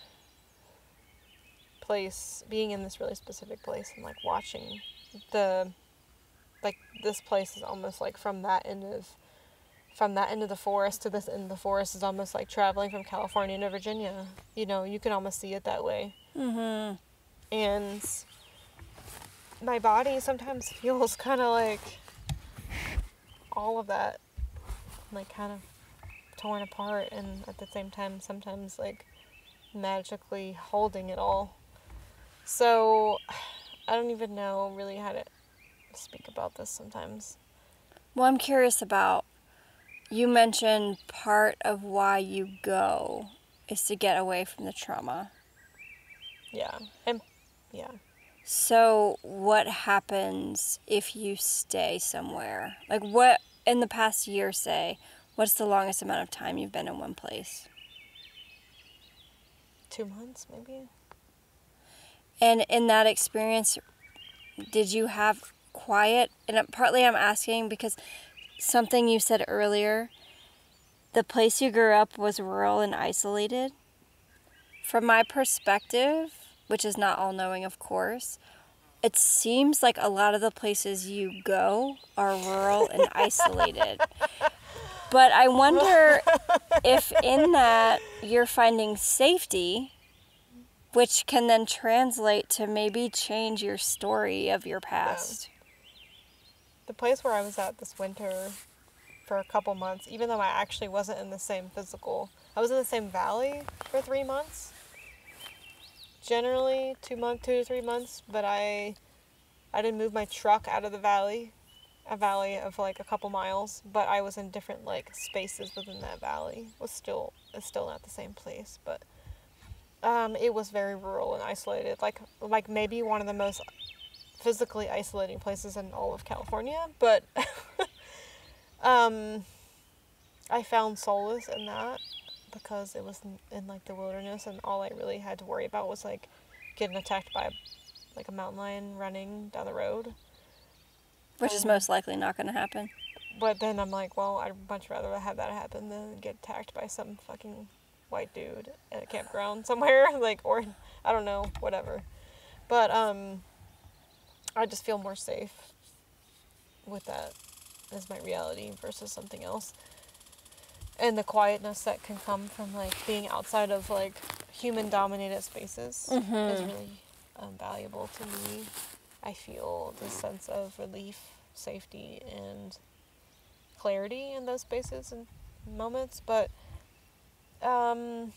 place, being in this really specific place and, like, watching the, like, this place is almost like from that end of, from that end of the forest to this end of the forest is almost like traveling from California to Virginia. You know, you can almost see it that way. Mm-hmm. And my body sometimes feels kind of like all of that, like, kind of torn apart, and at the same time sometimes, like, magically holding it all. So I don't even know really how to speak about this sometimes. Well, I'm curious about, you mentioned part of why you go is to get away from the trauma. Yeah. And yeah. So what happens if you stay somewhere? Like, what, in the past year, say, what's the longest amount of time you've been in one place? Two months, maybe. And in that experience, did you have quiet? And partly I'm asking because something you said earlier, the place you grew up was rural and isolated. From my perspective, which is not all-knowing, of course, it seems like a lot of the places you go are rural and isolated. But I wonder if in that you're finding safety, which can then translate to maybe change your story of your past. Yeah. The place where I was at this winter for a couple months, even though I actually wasn't in the same physical, I was in the same valley for three months. Generally two months, two to three months, but I, I didn't move my truck out of the valley, a valley of like a couple miles, but I was in different, like, spaces within that valley. It was still, it's still not the same place, but um, it was very rural and isolated, like, like maybe one of the most physically isolating places in all of California, but um, I found solace in that. because it was in, in, like, the wilderness, and all I really had to worry about was, like, getting attacked by, like, a mountain lion running down the road. Which um, is most likely not going to happen. But then I'm like, well, I'd much rather have that happen than get attacked by some fucking white dude at a campground somewhere, like, or, I don't know, whatever. But, um, I just feel more safe with that as my reality versus something else. And the quietness that can come from, like, being outside of, like, human-dominated spaces Mm-hmm. is really um, valuable to me. I feel this sense of relief, safety, and clarity in those spaces and moments. But, um...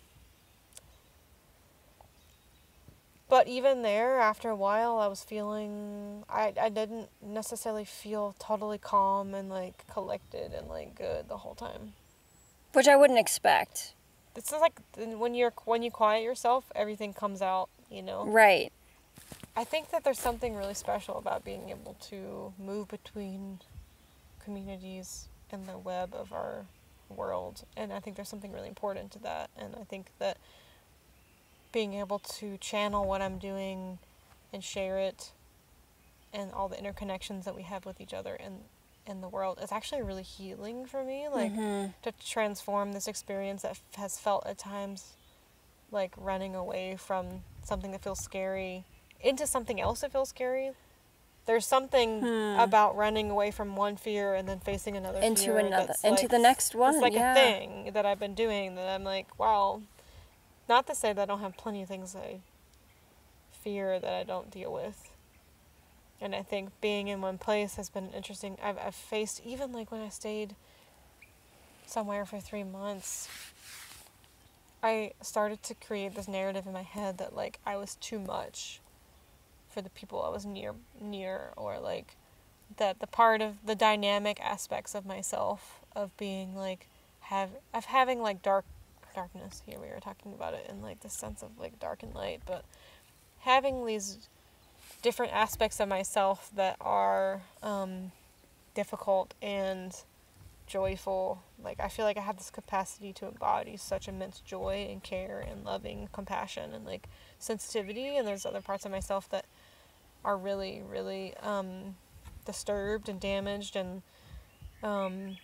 But even there, after a while, I was feeling... I, I didn't necessarily feel totally calm and, like, collected and, like, good the whole time. Which I wouldn't expect. It's just like when you're when you quiet yourself, everything comes out, you know? Right. I think that there's something really special about being able to move between communities in the web of our world. And I think there's something really important to that. And I think that being able to channel what I'm doing and share it and all the interconnections that we have with each other and in the world is actually really healing for me. Like, mm-hmm. to transform this experience that f- has felt at times like running away from something that feels scary into something else that feels scary. There's something hmm. about running away from one fear and then facing another into fear another that's into like, the next one. it's like yeah. a thing that I've been doing that I'm like, wow. Not to say that I don't have plenty of things I fear that I don't deal with. And I think being in one place has been interesting. I've, I've faced, even like when I stayed somewhere for three months, I started to create this narrative in my head that, like, I was too much for the people I was near, near, or, like, that the part of the dynamic aspects of myself, of being, like, have, of having, like, dark, darkness, here we were talking about it, and, like, the sense of, like, dark and light, but having these different aspects of myself that are um, difficult and joyful. Like, I feel like I have this capacity to embody such immense joy and care and loving compassion and, like, sensitivity, and there's other parts of myself that are really, really um, disturbed and damaged and um,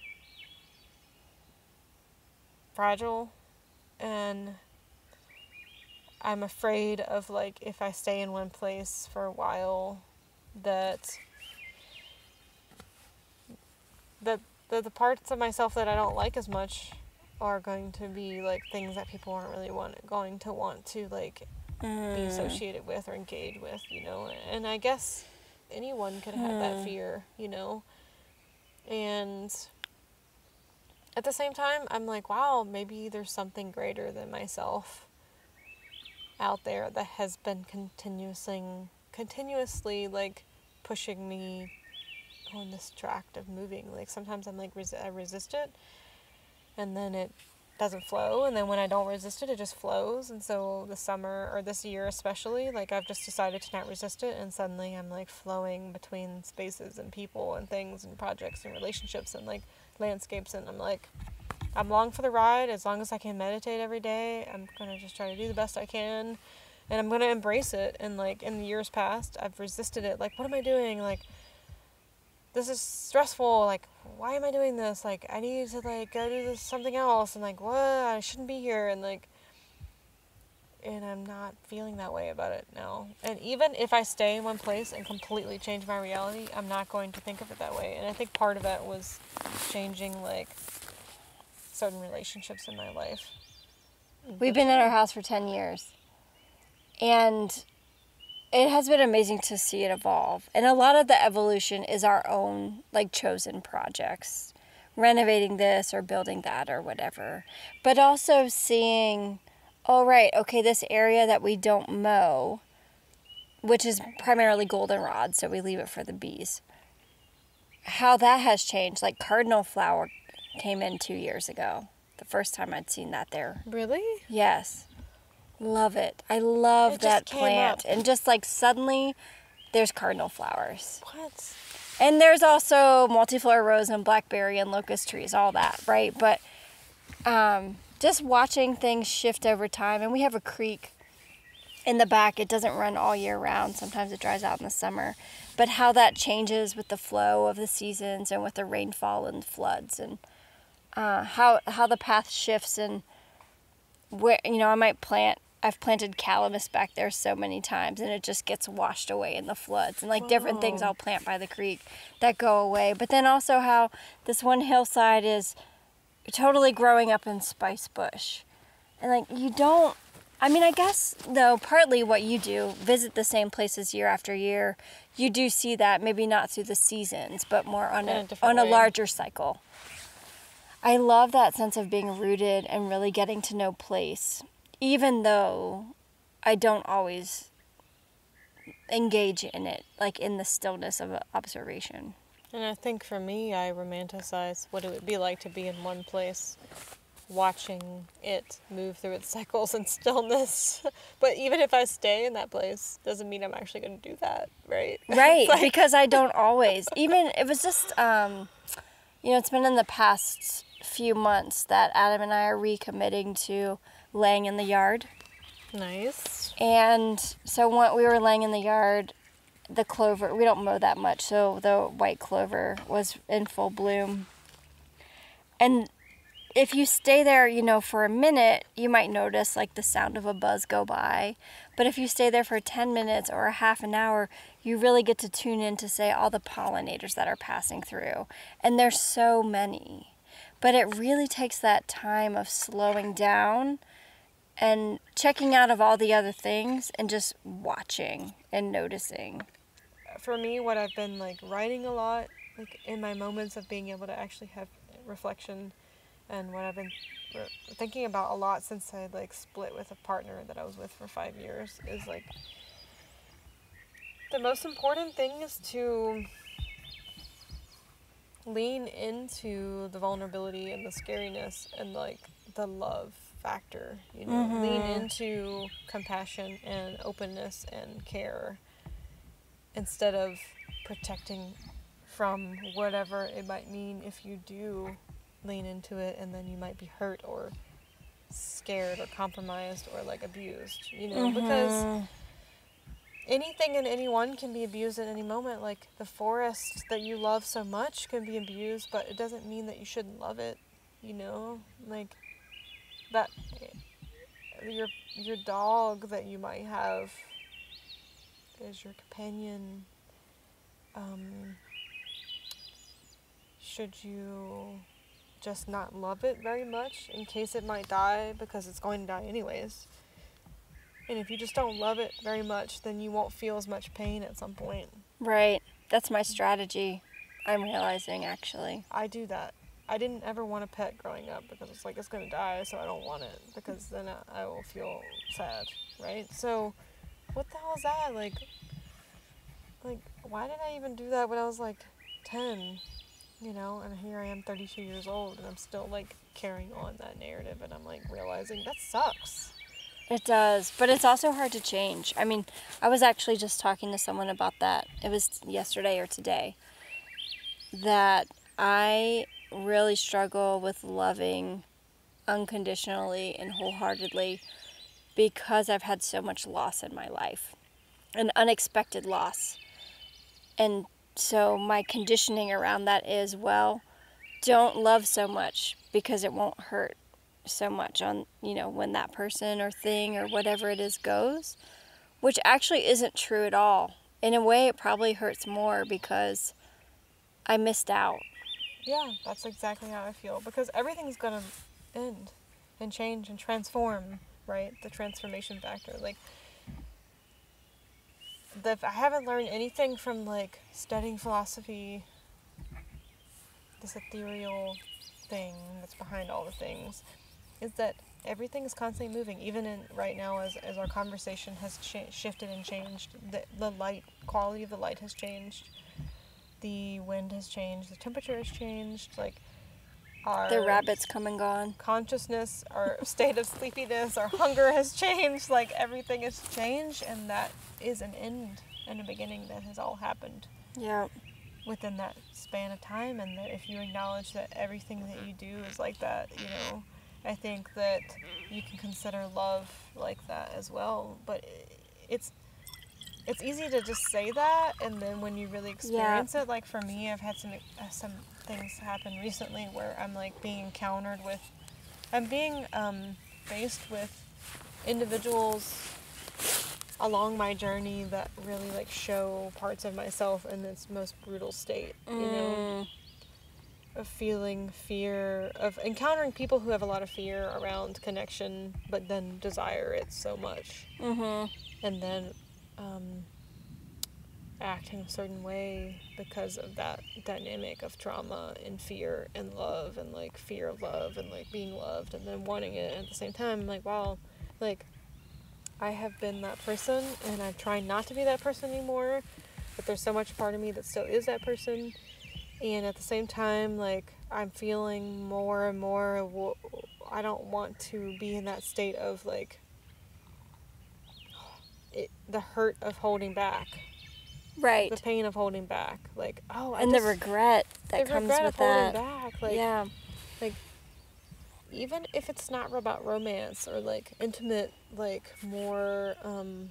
fragile, and I'm afraid of, like, if I stay in one place for a while, that that the, the parts of myself that I don't like as much are going to be, like, things that people aren't really want, going to want to, like, mm. be associated with or engage with, you know, and I guess anyone could have mm. that fear, you know, and at the same time, I'm like, wow, maybe there's something greater than myself out there that has been continuously, continuously, like, pushing me on this track of moving. Like, sometimes I'm like, res- I resist it, and then it doesn't flow, and then when I don't resist it, it just flows. And so the summer, or this year especially, like, I've just decided to not resist it, and suddenly I'm, like, flowing between spaces and people and things and projects and relationships and, like, landscapes, and I'm like, I'm along for the ride. As long as I can meditate every day, I'm gonna just try to do the best I can, and I'm gonna embrace it. And, like, in the years past, I've resisted it. Like, what am I doing? Like, this is stressful. Like, why am I doing this? Like, I need to, like, go do this something else. And, like, what? I shouldn't be here. And, like, and I'm not feeling that way about it now. And even if I stay in one place and completely change my reality, I'm not going to think of it that way. And I think part of that was changing, like, certain relationships in my life. We've been in our house for ten years, and it has been amazing to see it evolve. And a lot of the evolution is our own, like, chosen projects, renovating this or building that or whatever. But also seeing, oh, right, okay, this area that we don't mow, which is primarily goldenrod, so we leave it for the bees, how that has changed. Like, cardinal flower came in two years ago. The first time I'd seen that there. Really? Yes. Love it. I love it that just plant. And just, like, suddenly there's cardinal flowers. What? And there's also multiflora rose and blackberry and locust trees, all that, right? But um, just watching things shift over time. And we have a creek in the back. It doesn't run all year round. Sometimes it dries out in the summer. But how that changes with the flow of the seasons and with the rainfall and floods, and uh, how how the path shifts, and where, you know, I might plant, I've planted calamus back there so many times, and it just gets washed away in the floods, and like Whoa. different things I'll plant by the creek that go away. But then also how this one hillside is totally growing up in spice bush. And like, you don't, I mean, I guess though, partly what you do, visit the same places year after year, you do see that, maybe not through the seasons, but more on In a, a different on a way. larger cycle. I love that sense of being rooted and really getting to know place, even though I don't always engage in it, like in the stillness of observation. And I think for me, I romanticize what it would be like to be in one place, watching it move through its cycles and stillness. But even if I stay in that place, doesn't mean I'm actually going to do that, right? Right, Like, because I don't always. Even, it was just, um, you know, it's been in the past few months that Adam and I are recommitting to laying in the yard. nice. And so when we were laying in the yard, the clover, we don't mow that much, so the white clover was in full bloom. And if you stay there, you know, for a minute, you might notice like the sound of a buzz go by. But if you stay there for ten minutes or a half an hour, you really get to tune in to say all the pollinators that are passing through. And there's so many. But it really takes that time of slowing down and checking out of all the other things and just watching and noticing. For me, what I've been like writing a lot, like in my moments of being able to actually have reflection, and what I've been re- thinking about a lot since I like split with a partner that I was with for five years, is like the most important thing is to lean into the vulnerability and the scariness and like the love factor, you know, Mm-hmm. lean into compassion and openness and care instead of protecting from whatever it might mean if you do lean into it, and then you might be hurt or scared or compromised or like abused, you know, Mm-hmm. because anything and anyone can be abused at any moment. Like the forest that you love so much can be abused, but it doesn't mean that you shouldn't love it, you know, like that your your dog that you might have is your companion. Um, should you just not love it very much in case it might die, because it's going to die anyways? And if you just don't love it very much, then you won't feel as much pain at some point. Right. That's my strategy, I'm realizing, actually. I do that. I didn't ever want a pet growing up because it's like, it's going to die, so I don't want it, because then I, I will feel sad, right? So what the hell is that? Like, like, why did I even do that when I was like ten? You know, and here I am thirty-two years old, and I'm still like carrying on that narrative, and I'm like realizing that sucks. It does, but it's also hard to change. I mean, I was actually just talking to someone about that. It was yesterday or today. That I really struggle with loving unconditionally and wholeheartedly because I've had so much loss in my life. An unexpected loss. And so my conditioning around that is, well, don't love so much because it won't hurt so much on, you know, when that person or thing or whatever it is goes, which actually isn't true at all. In a way, it probably hurts more because I missed out. Yeah, that's exactly how I feel, because everything's gonna end and change and transform, right? The transformation factor. Like, the, I haven't learned anything from like studying philosophy, this ethereal thing that's behind all the things, is that everything is constantly moving. Even in right now, as, as our conversation has cha- shifted and changed, the, the light quality of the light has changed, the wind has changed, the temperature has changed, like our The rabbits come and gone. consciousness, our state of sleepiness, our hunger has changed, like everything has changed, and that is an end and a beginning that has all happened Yeah. within that span of time. And that if you acknowledge that everything that you do is like that, you know, I think that you can consider love like that as well, but it's it's easy to just say that, and then when you really experience yeah. it, like for me, I've had some uh, some things happen recently where I'm like being encountered with, I'm being um, faced with individuals along my journey that really like show parts of myself in its most brutal state, you mm. know, of feeling fear, of encountering people who have a lot of fear around connection, but then desire it so much, mm-hmm. and then um, acting a certain way because of that dynamic of trauma and fear and love and like fear of love and like being loved and then wanting it at the same time. I'm like, wow, like I have been that person and I'm trying not to be that person anymore, but there's so much part of me that still is that person. And at the same time, like I'm feeling more and more, I don't want to be in that state of like it, the hurt of holding back. Right. The pain of holding back. Like, oh, I And just, the regret that the comes regret with of that. holding back. Like, yeah. Like, even if it's not about romance or, like, intimate, like, more, um,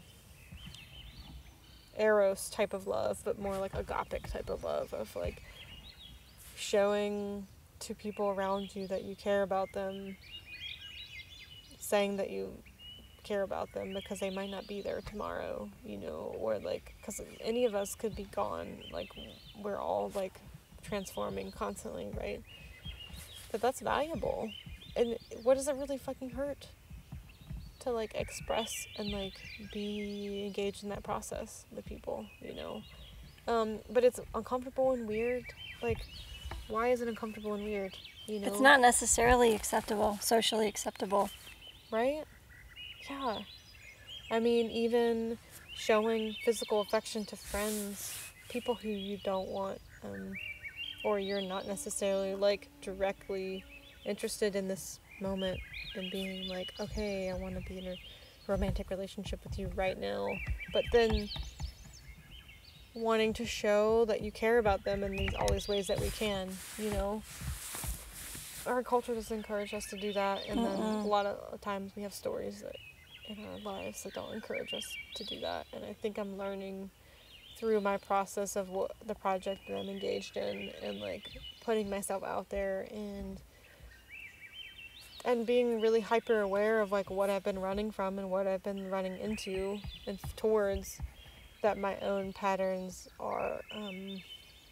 eros type of love, but more, like, agapic type of love of, like, showing to people around you that you care about them, saying that you care about them because they might not be there tomorrow, you know, or like because any of us could be gone, like we're all like transforming constantly, right? But that's valuable. And what does it really fucking hurt to like express and like be engaged in that process with people, you know? Um but it's uncomfortable and weird. Like, why is it uncomfortable and weird, you know? It's not necessarily acceptable, socially acceptable, right? Yeah. I mean, even showing physical affection to friends, people who you don't want, um, or you're not necessarily, like, directly interested in this moment and being like, okay, I want to be in a romantic relationship with you right now, but then wanting to show that you care about them in these, all these ways that we can, you know? Our culture doesn't encourage us to do that, and Mm-mm. then a lot of times we have stories that in our lives that don't encourage us to do that. And I think I'm learning through my process of what the project that I'm engaged in and like putting myself out there and and being really hyper aware of like what I've been running from and what I've been running into and towards, that my own patterns are um,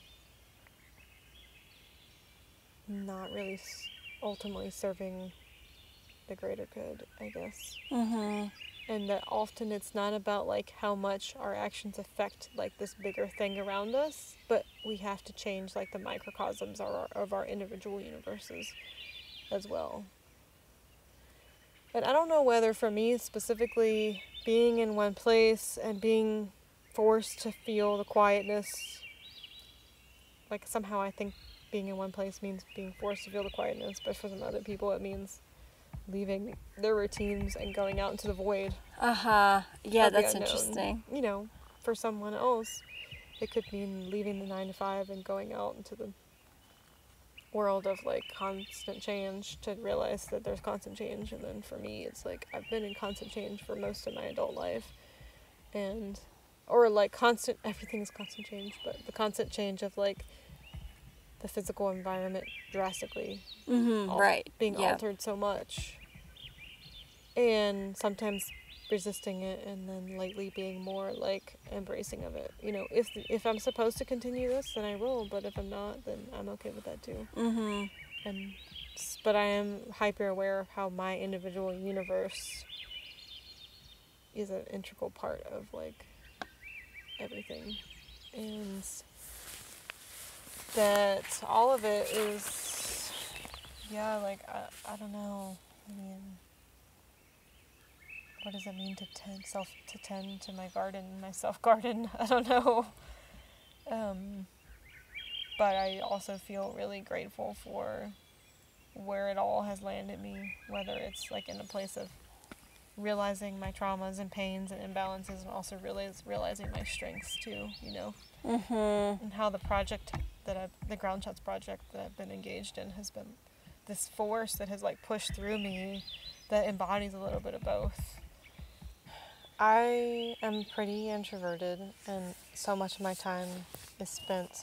not really ultimately serving the greater good, I guess. Mm-hmm. And that often it's not about like how much our actions affect like this bigger thing around us, but we have to change like the microcosms of our, of our individual universes as well. And I don't know whether for me specifically, being in one place and being forced to feel the quietness, like somehow I think being in one place means being forced to feel the quietness, but for some other people it means leaving their routines and going out into the void. Uh-huh. Yeah, that's interesting. You know, for someone else, it could mean leaving the nine to five and going out into the world of, like, constant change to realize that there's constant change. And then for me, it's like, I've been in constant change for most of my adult life. And, or, like, constant, everything is constant change, but the constant change of, like, the physical environment drastically mm-hmm, al- right being yeah. altered so much, and sometimes resisting it, and then lately being more like embracing of it. You know, if if I'm supposed to continue this, then I will, but if I'm not, then I'm okay with that too. Mm-hmm. And but I am hyper aware of how my individual universe is an integral part of like everything, and that all of it is, yeah, like, I, I don't know, I mean, what does it mean to tend, self, to tend to my garden, my self-garden? I don't know, um, but I also feel really grateful for where it all has landed me, whether it's, like, in a place of realizing my traumas and pains and imbalances, and also realize, realizing my strengths, too, you know, mm-hmm. and how the project that I've, the Ground Shots project that I've been engaged in has been this force that has like pushed through me that embodies a little bit of both. I am pretty introverted, and so much of my time is spent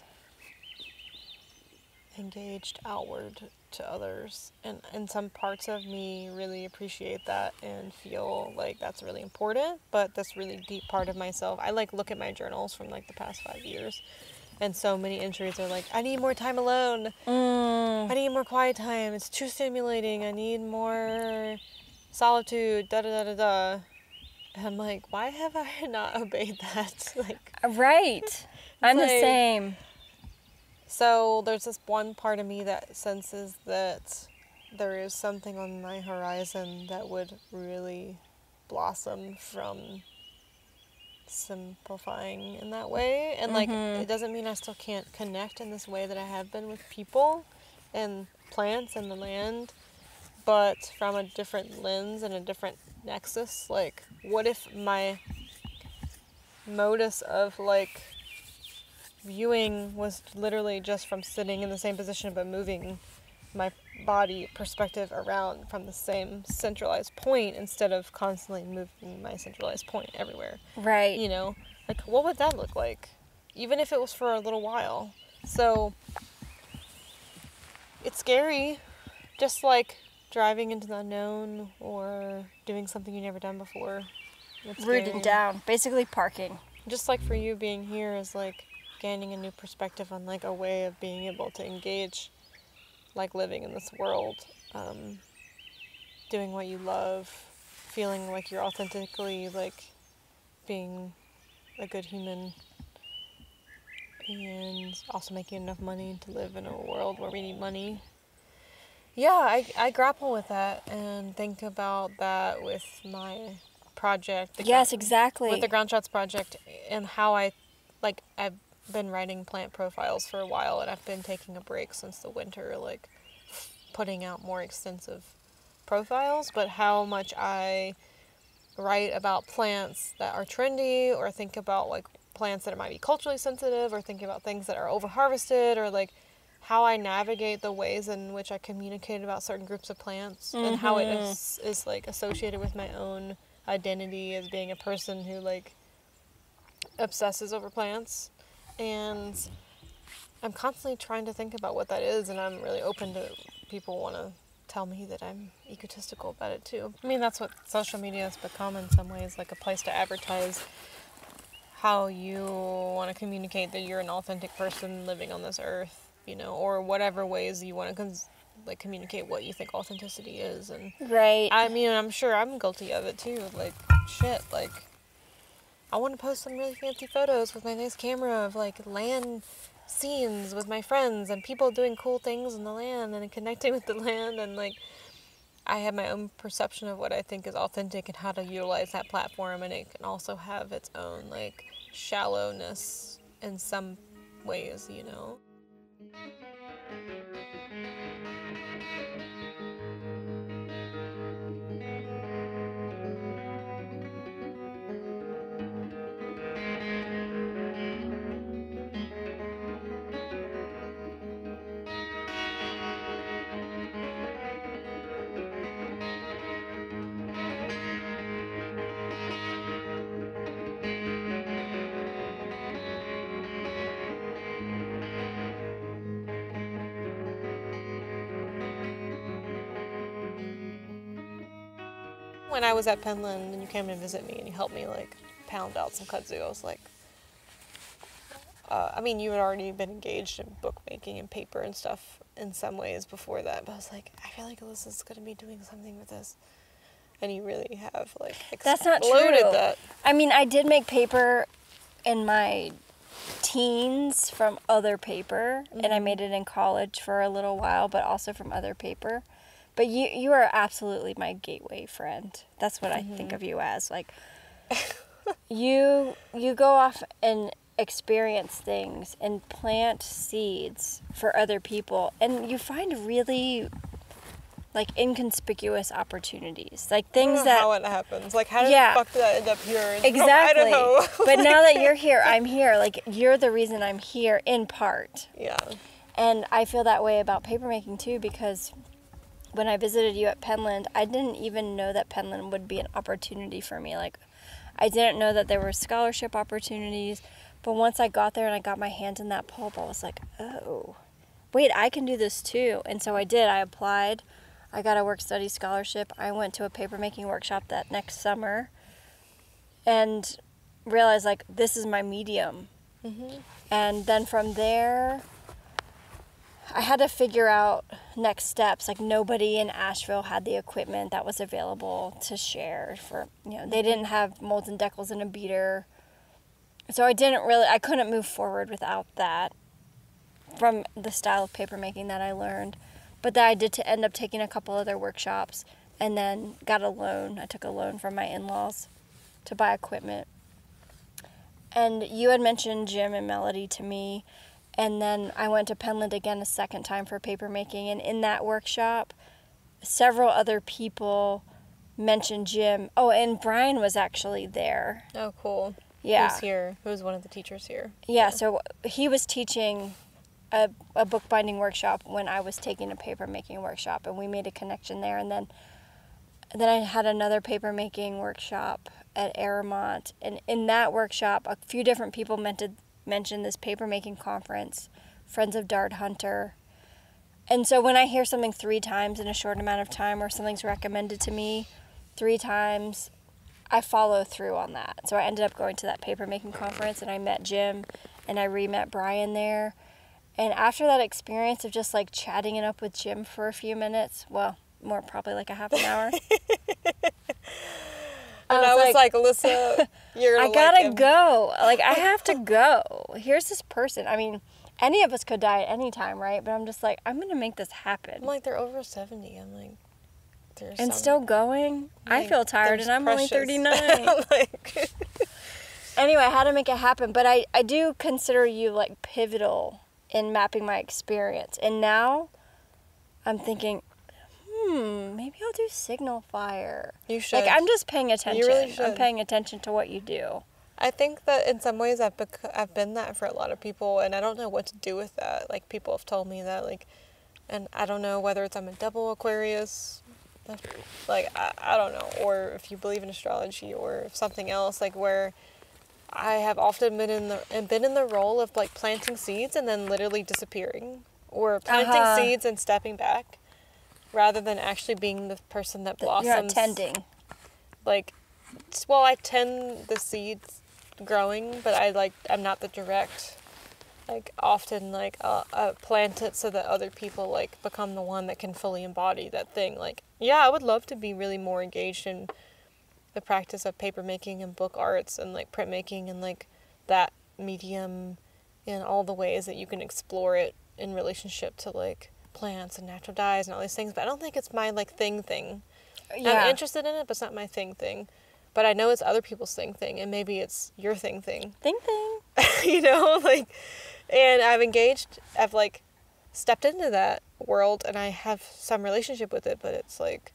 engaged outward to others, and, and some parts of me really appreciate that and feel like that's really important, but this really deep part of myself, I like look at my journals from like the past five years, and so many entries are like, I need more time alone, Mm. I need more quiet time, it's too stimulating, I need more solitude, da da da da da. And I'm like, why have I not obeyed that? Like, right. I'm like, the same. So there's this one part of me that senses that there is something on my horizon that would really blossom from simplifying in that way. And like, Mm-hmm. it doesn't mean I still can't connect in this way that I have been with people and plants and the land, but from a different lens and a different nexus. Like, what if my modus of like viewing was literally just from sitting in the same position but moving my body perspective around from the same centralized point instead of constantly moving my centralized point everywhere. Right. You know, like, what would that look like? Even if it was for a little while. So it's scary, just like driving into the unknown or doing something you've never done before. It's Rooted scary. down. Basically parking. Just like for you, being here is like gaining a new perspective on like a way of being able to engage, like living in this world, um, doing what you love, feeling like you're authentically like being a good human, and also making enough money to live in a world where we need money. Yeah, I, I grapple with that and think about that with my project. the Yes, gra- exactly. With the Ground Shots project, and how I, like, I've been writing plant profiles for a while, and I've been taking a break since the winter, like, putting out more extensive profiles, but how much I write about plants that are trendy, or think about, like, plants that might be culturally sensitive, or think about things that are over-harvested, or, like, how I navigate the ways in which I communicate about certain groups of plants, mm-hmm. and how it is, is, like, associated with my own identity as being a person who, like, obsesses over plants. And I'm constantly trying to think about what that is, and I'm really open to people want to tell me that I'm egotistical about it too. I mean, that's what social media has become in some ways, like a place to advertise how you want to communicate that you're an authentic person living on this earth, you know, or whatever ways you want to cons- like communicate what you think authenticity is. And right. I mean, I'm sure I'm guilty of it too. Like, shit, like, I want to post some really fancy photos with my nice camera of like land scenes with my friends and people doing cool things in the land and connecting with the land, and like I have my own perception of what I think is authentic and how to utilize that platform, and it can also have its own like shallowness in some ways, you know. When I was at Penland and you came to visit me and you helped me like pound out some kudzu, I was like, uh, I mean, you had already been engaged in bookmaking and paper and stuff in some ways before that, but I was like, I feel like Alyssa's going to be doing something with this. And you really have like exploded That's not true. that. I mean, I did make paper in my teens from other paper, mm-hmm. and I made it in college for a little while, but also from other paper. But you you are absolutely my gateway friend. That's what mm-hmm. I think of you as. Like, you you go off and experience things and plant seeds for other people, and you find really like inconspicuous opportunities, like things I don't know that how it happens. Like, how did yeah, the fuck did that end up here in exactly. Idaho? But now that you're here, I'm here. Like, you're the reason I'm here in part. Yeah. And I feel that way about papermaking too, because when I visited you at Penland, I didn't even know that Penland would be an opportunity for me. Like, I didn't know that there were scholarship opportunities, but once I got there and I got my hands in that pulp, I was like, oh, wait, I can do this too. And so I did. I applied. I got a work-study scholarship. I went to a papermaking workshop that next summer and realized, like, this is my medium. Mm-hmm. And then from there, I had to figure out next steps. Like, nobody in Asheville had the equipment that was available to share for, you know, they didn't have molds and decals and a beater. So I didn't really, I couldn't move forward without that from the style of papermaking that I learned. But then I did to end up taking a couple other workshops and then got a loan. I took a loan from my in-laws to buy equipment. And you had mentioned Jim and Melody to me. And then I went to Penland again a second time for papermaking. And in that workshop, several other people mentioned Jim. Oh, and Brian was actually there. Oh, cool. Yeah. Who's here? Who's one of the teachers here? Yeah, yeah. So he was teaching a, a bookbinding workshop when I was taking a papermaking workshop. And we made a connection there. And then, then I had another papermaking workshop at Aramont. And in that workshop, a few different people mentioned mentioned this papermaking conference, Friends of Dart Hunter. And so when I hear something three times in a short amount of time, or something's recommended to me three times, I follow through on that. So I ended up going to that papermaking conference, and I met Jim, and I re-met Brian there. And after that experience of just like chatting it up with Jim for a few minutes, well, more probably like a half an hour. And I was, I was like, like, Alyssa, you're I gotta like go. Like, I have to go. Here's this person. I mean, any of us could die at any time, right? But I'm just like, I'm gonna make this happen. I'm like, they're over seventy. I'm like, there's and some, still going. like, I feel tired, and I'm precious. only thirty-nine. Like, anyway, I had to make it happen. But I, I do consider you like pivotal in mapping my experience. And now, I'm thinking, hmm, maybe I'll do signal fire. You should. Like, I'm just paying attention. You really should. I'm paying attention to what you do. I think that in some ways I've bec- I've been that for a lot of people, and I don't know what to do with that. Like, people have told me that, like, and I don't know whether it's I'm a double Aquarius, like, I, I don't know, or if you believe in astrology, or if something else, like, where I have often been in the and been in the role of, like, planting seeds and then literally disappearing, or planting uh-huh. seeds and stepping back, rather than actually being the person that blossoms. You're not tending. Like, well, I tend the seeds growing, but I, like, I'm not the direct, like, often, like, uh, uh, plant it so that other people, like, become the one that can fully embody that thing. Like, yeah, I would love to be really more engaged in the practice of papermaking and book arts and, like, printmaking and, like, that medium in all the ways that you can explore it in relationship to, like, plants and natural dyes and all these things, but I don't think it's my, like, thing thing. Yeah. I'm interested in it, but it's not my thing thing. But I know it's other people's thing thing, and maybe it's your thing thing. Thing thing. You know, like, and I've engaged, I've, like, stepped into that world, and I have some relationship with it, but it's, like,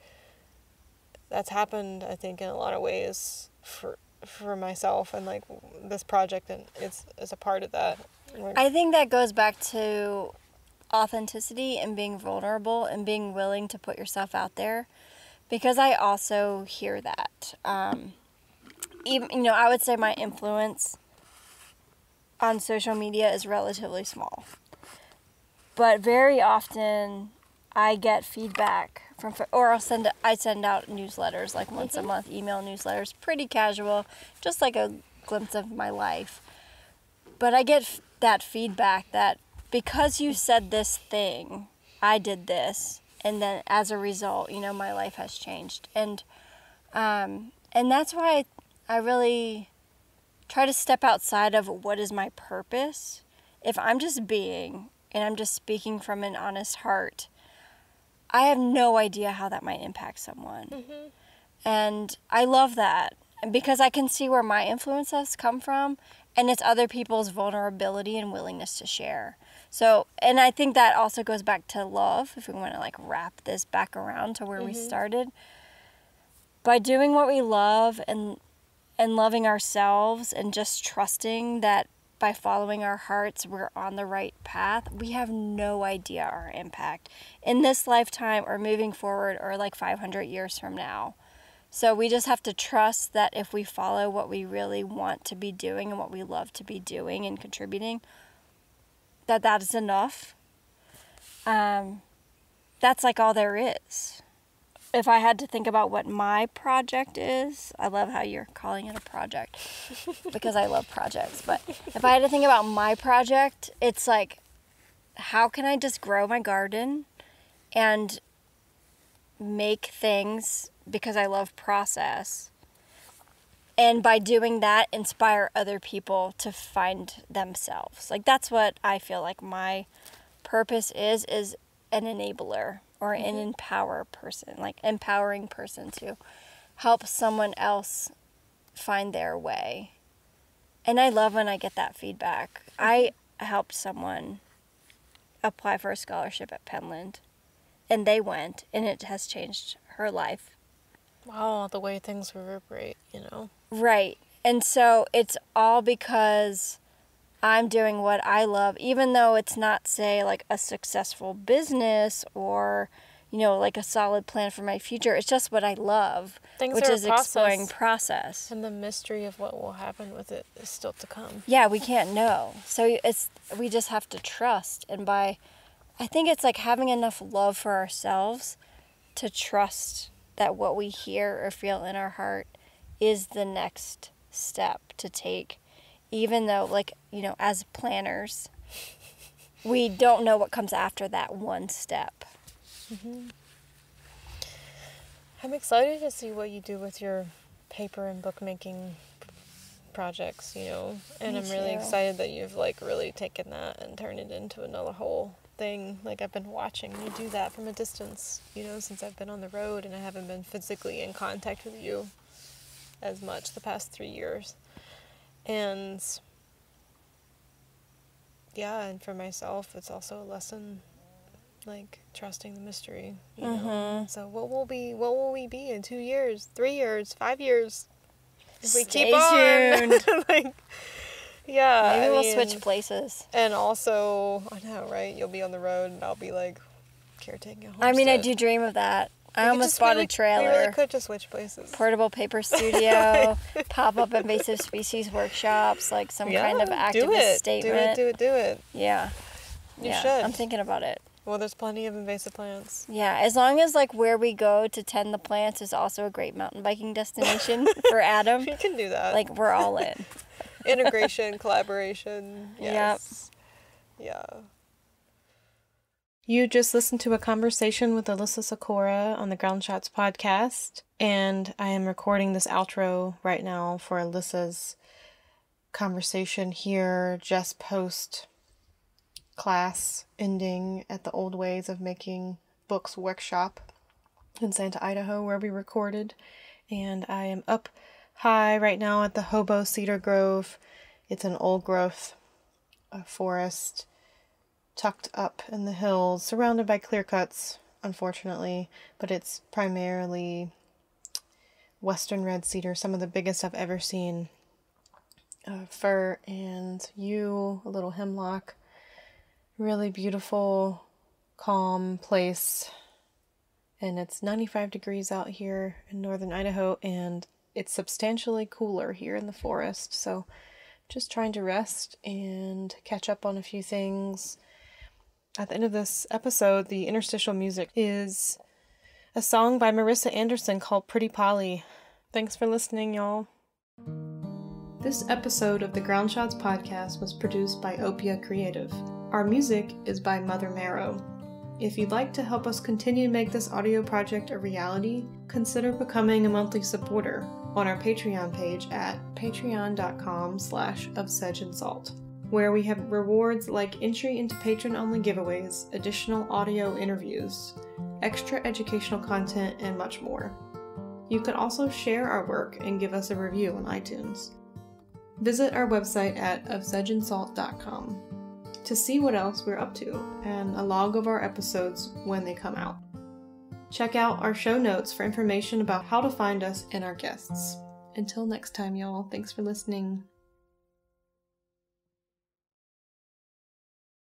that's happened, I think, in a lot of ways for for myself, and, like, this project, and it's, it's a part of that. I think that goes back to authenticity and being vulnerable and being willing to put yourself out there, because I also hear that. Um, even, you know, I would say my influence on social media is relatively small, but very often I get feedback from, or I'll send, I send out newsletters like once mm-hmm. a month, email newsletters, pretty casual, just like a glimpse of my life. But I get f- that feedback that because you said this thing, I did this, and then as a result, you know, my life has changed. And um, and that's why I, I really try to step outside of what is my purpose. If I'm just being, and I'm just speaking from an honest heart, I have no idea how that might impact someone. Mm-hmm. And I love that, because I can see where my influence has come from, and it's other people's vulnerability and willingness to share. So, and I think that also goes back to love, if we want to, like, wrap this back around to where mm-hmm. we started. By doing what we love and and loving ourselves and just trusting that by following our hearts, we're on the right path, we have no idea our impact in this lifetime or moving forward or like five hundred years from now. So we just have to trust that if we follow what we really want to be doing and what we love to be doing and contributing, that that is enough. Um, that's like all there is. If I had to think about what my project is, I love how you're calling it a project because I love projects. But if I had to think about my project, it's like, how can I just grow my garden and make things because I love process. And by doing that, inspire other people to find themselves. Like, that's what I feel like my purpose is, is an enabler. Or an Mm-hmm. empower person, like empowering person to help someone else find their way. And I love when I get that feedback. Mm-hmm. I helped someone apply for a scholarship at Penland, and they went, and it has changed her life. Wow, the way things reverberate, you know? Right. And so it's all because I'm doing what I love, even though it's not, say, like a successful business or, you know, like a solid plan for my future. It's just what I love, Things which are a is process. exploring process. And the mystery of what will happen with it is still to come. Yeah, we can't know. So it's we just have to trust. And by, I think it's like having enough love for ourselves to trust that what we hear or feel in our heart is the next step to take. Even though, like, you know, as planners, we don't know what comes after that one step. Mm-hmm. I'm excited to see what you do with your paper and bookmaking projects, you know. And Me I'm really too. excited that you've, like, really taken that and turned it into another whole thing. Like, I've been watching you do that from a distance, you know, since I've been on the road and I haven't been physically in contact with you as much the past three years. And yeah, and for myself, it's also a lesson, like, trusting the mystery, you know. Mm-hmm. So what will be, what will we be in two years, three years, five years? If we Stay keep on, tuned. like, yeah. Maybe I we'll mean, switch places. And also, I know, right? You'll be on the road, and I'll be like caretaking a homestead. I mean, I do dream of that. I We could almost just bought really- a trailer. We really could just switch places. Portable paper studio, pop-up invasive species workshops, like some Yeah, kind of do activist it. statement. Do it, do it, do it. Yeah. You yeah. should. I'm thinking about it. Well, there's plenty of invasive plants. Yeah, as long as, like, where we go to tend the plants is also a great mountain biking destination for Adam. You can do that. Like, we're all in. Integration, collaboration. Yes. Yep. Yeah. You just listened to a conversation with Alyssa Sacora on the Ground Shots podcast, and I am recording this outro right now for Alyssa's conversation here just post class ending at the Old Ways of Making Books workshop in Santa, Idaho, where we recorded. And I am up high right now at the Hobo Cedar Grove. It's an old growth uh, forest tucked up in the hills, surrounded by clear cuts, unfortunately, but it's primarily western red cedar, some of the biggest I've ever seen. Uh, fir and yew, a little hemlock. Really beautiful, calm place. And it's ninety-five degrees out here in northern Idaho, and it's substantially cooler here in the forest. So just trying to rest and catch up on a few things. At the end of this episode, the interstitial music is a song by Marissa Anderson called Pretty Polly. Thanks for listening, y'all. This episode of the Ground Shots podcast was produced by Opia Creative. Our music is by Mother Marrow. If you'd like to help us continue to make this audio project a reality, consider becoming a monthly supporter on our Patreon page at patreon.com slash of sedge and salt, where we have rewards like entry into patron-only giveaways, additional audio interviews, extra educational content, and much more. You can also share our work and give us a review on iTunes. Visit our website at of sedge and salt dot com to see what else we're up to and a log of our episodes when they come out. Check out our show notes for information about how to find us and our guests. Until next time, y'all, thanks for listening.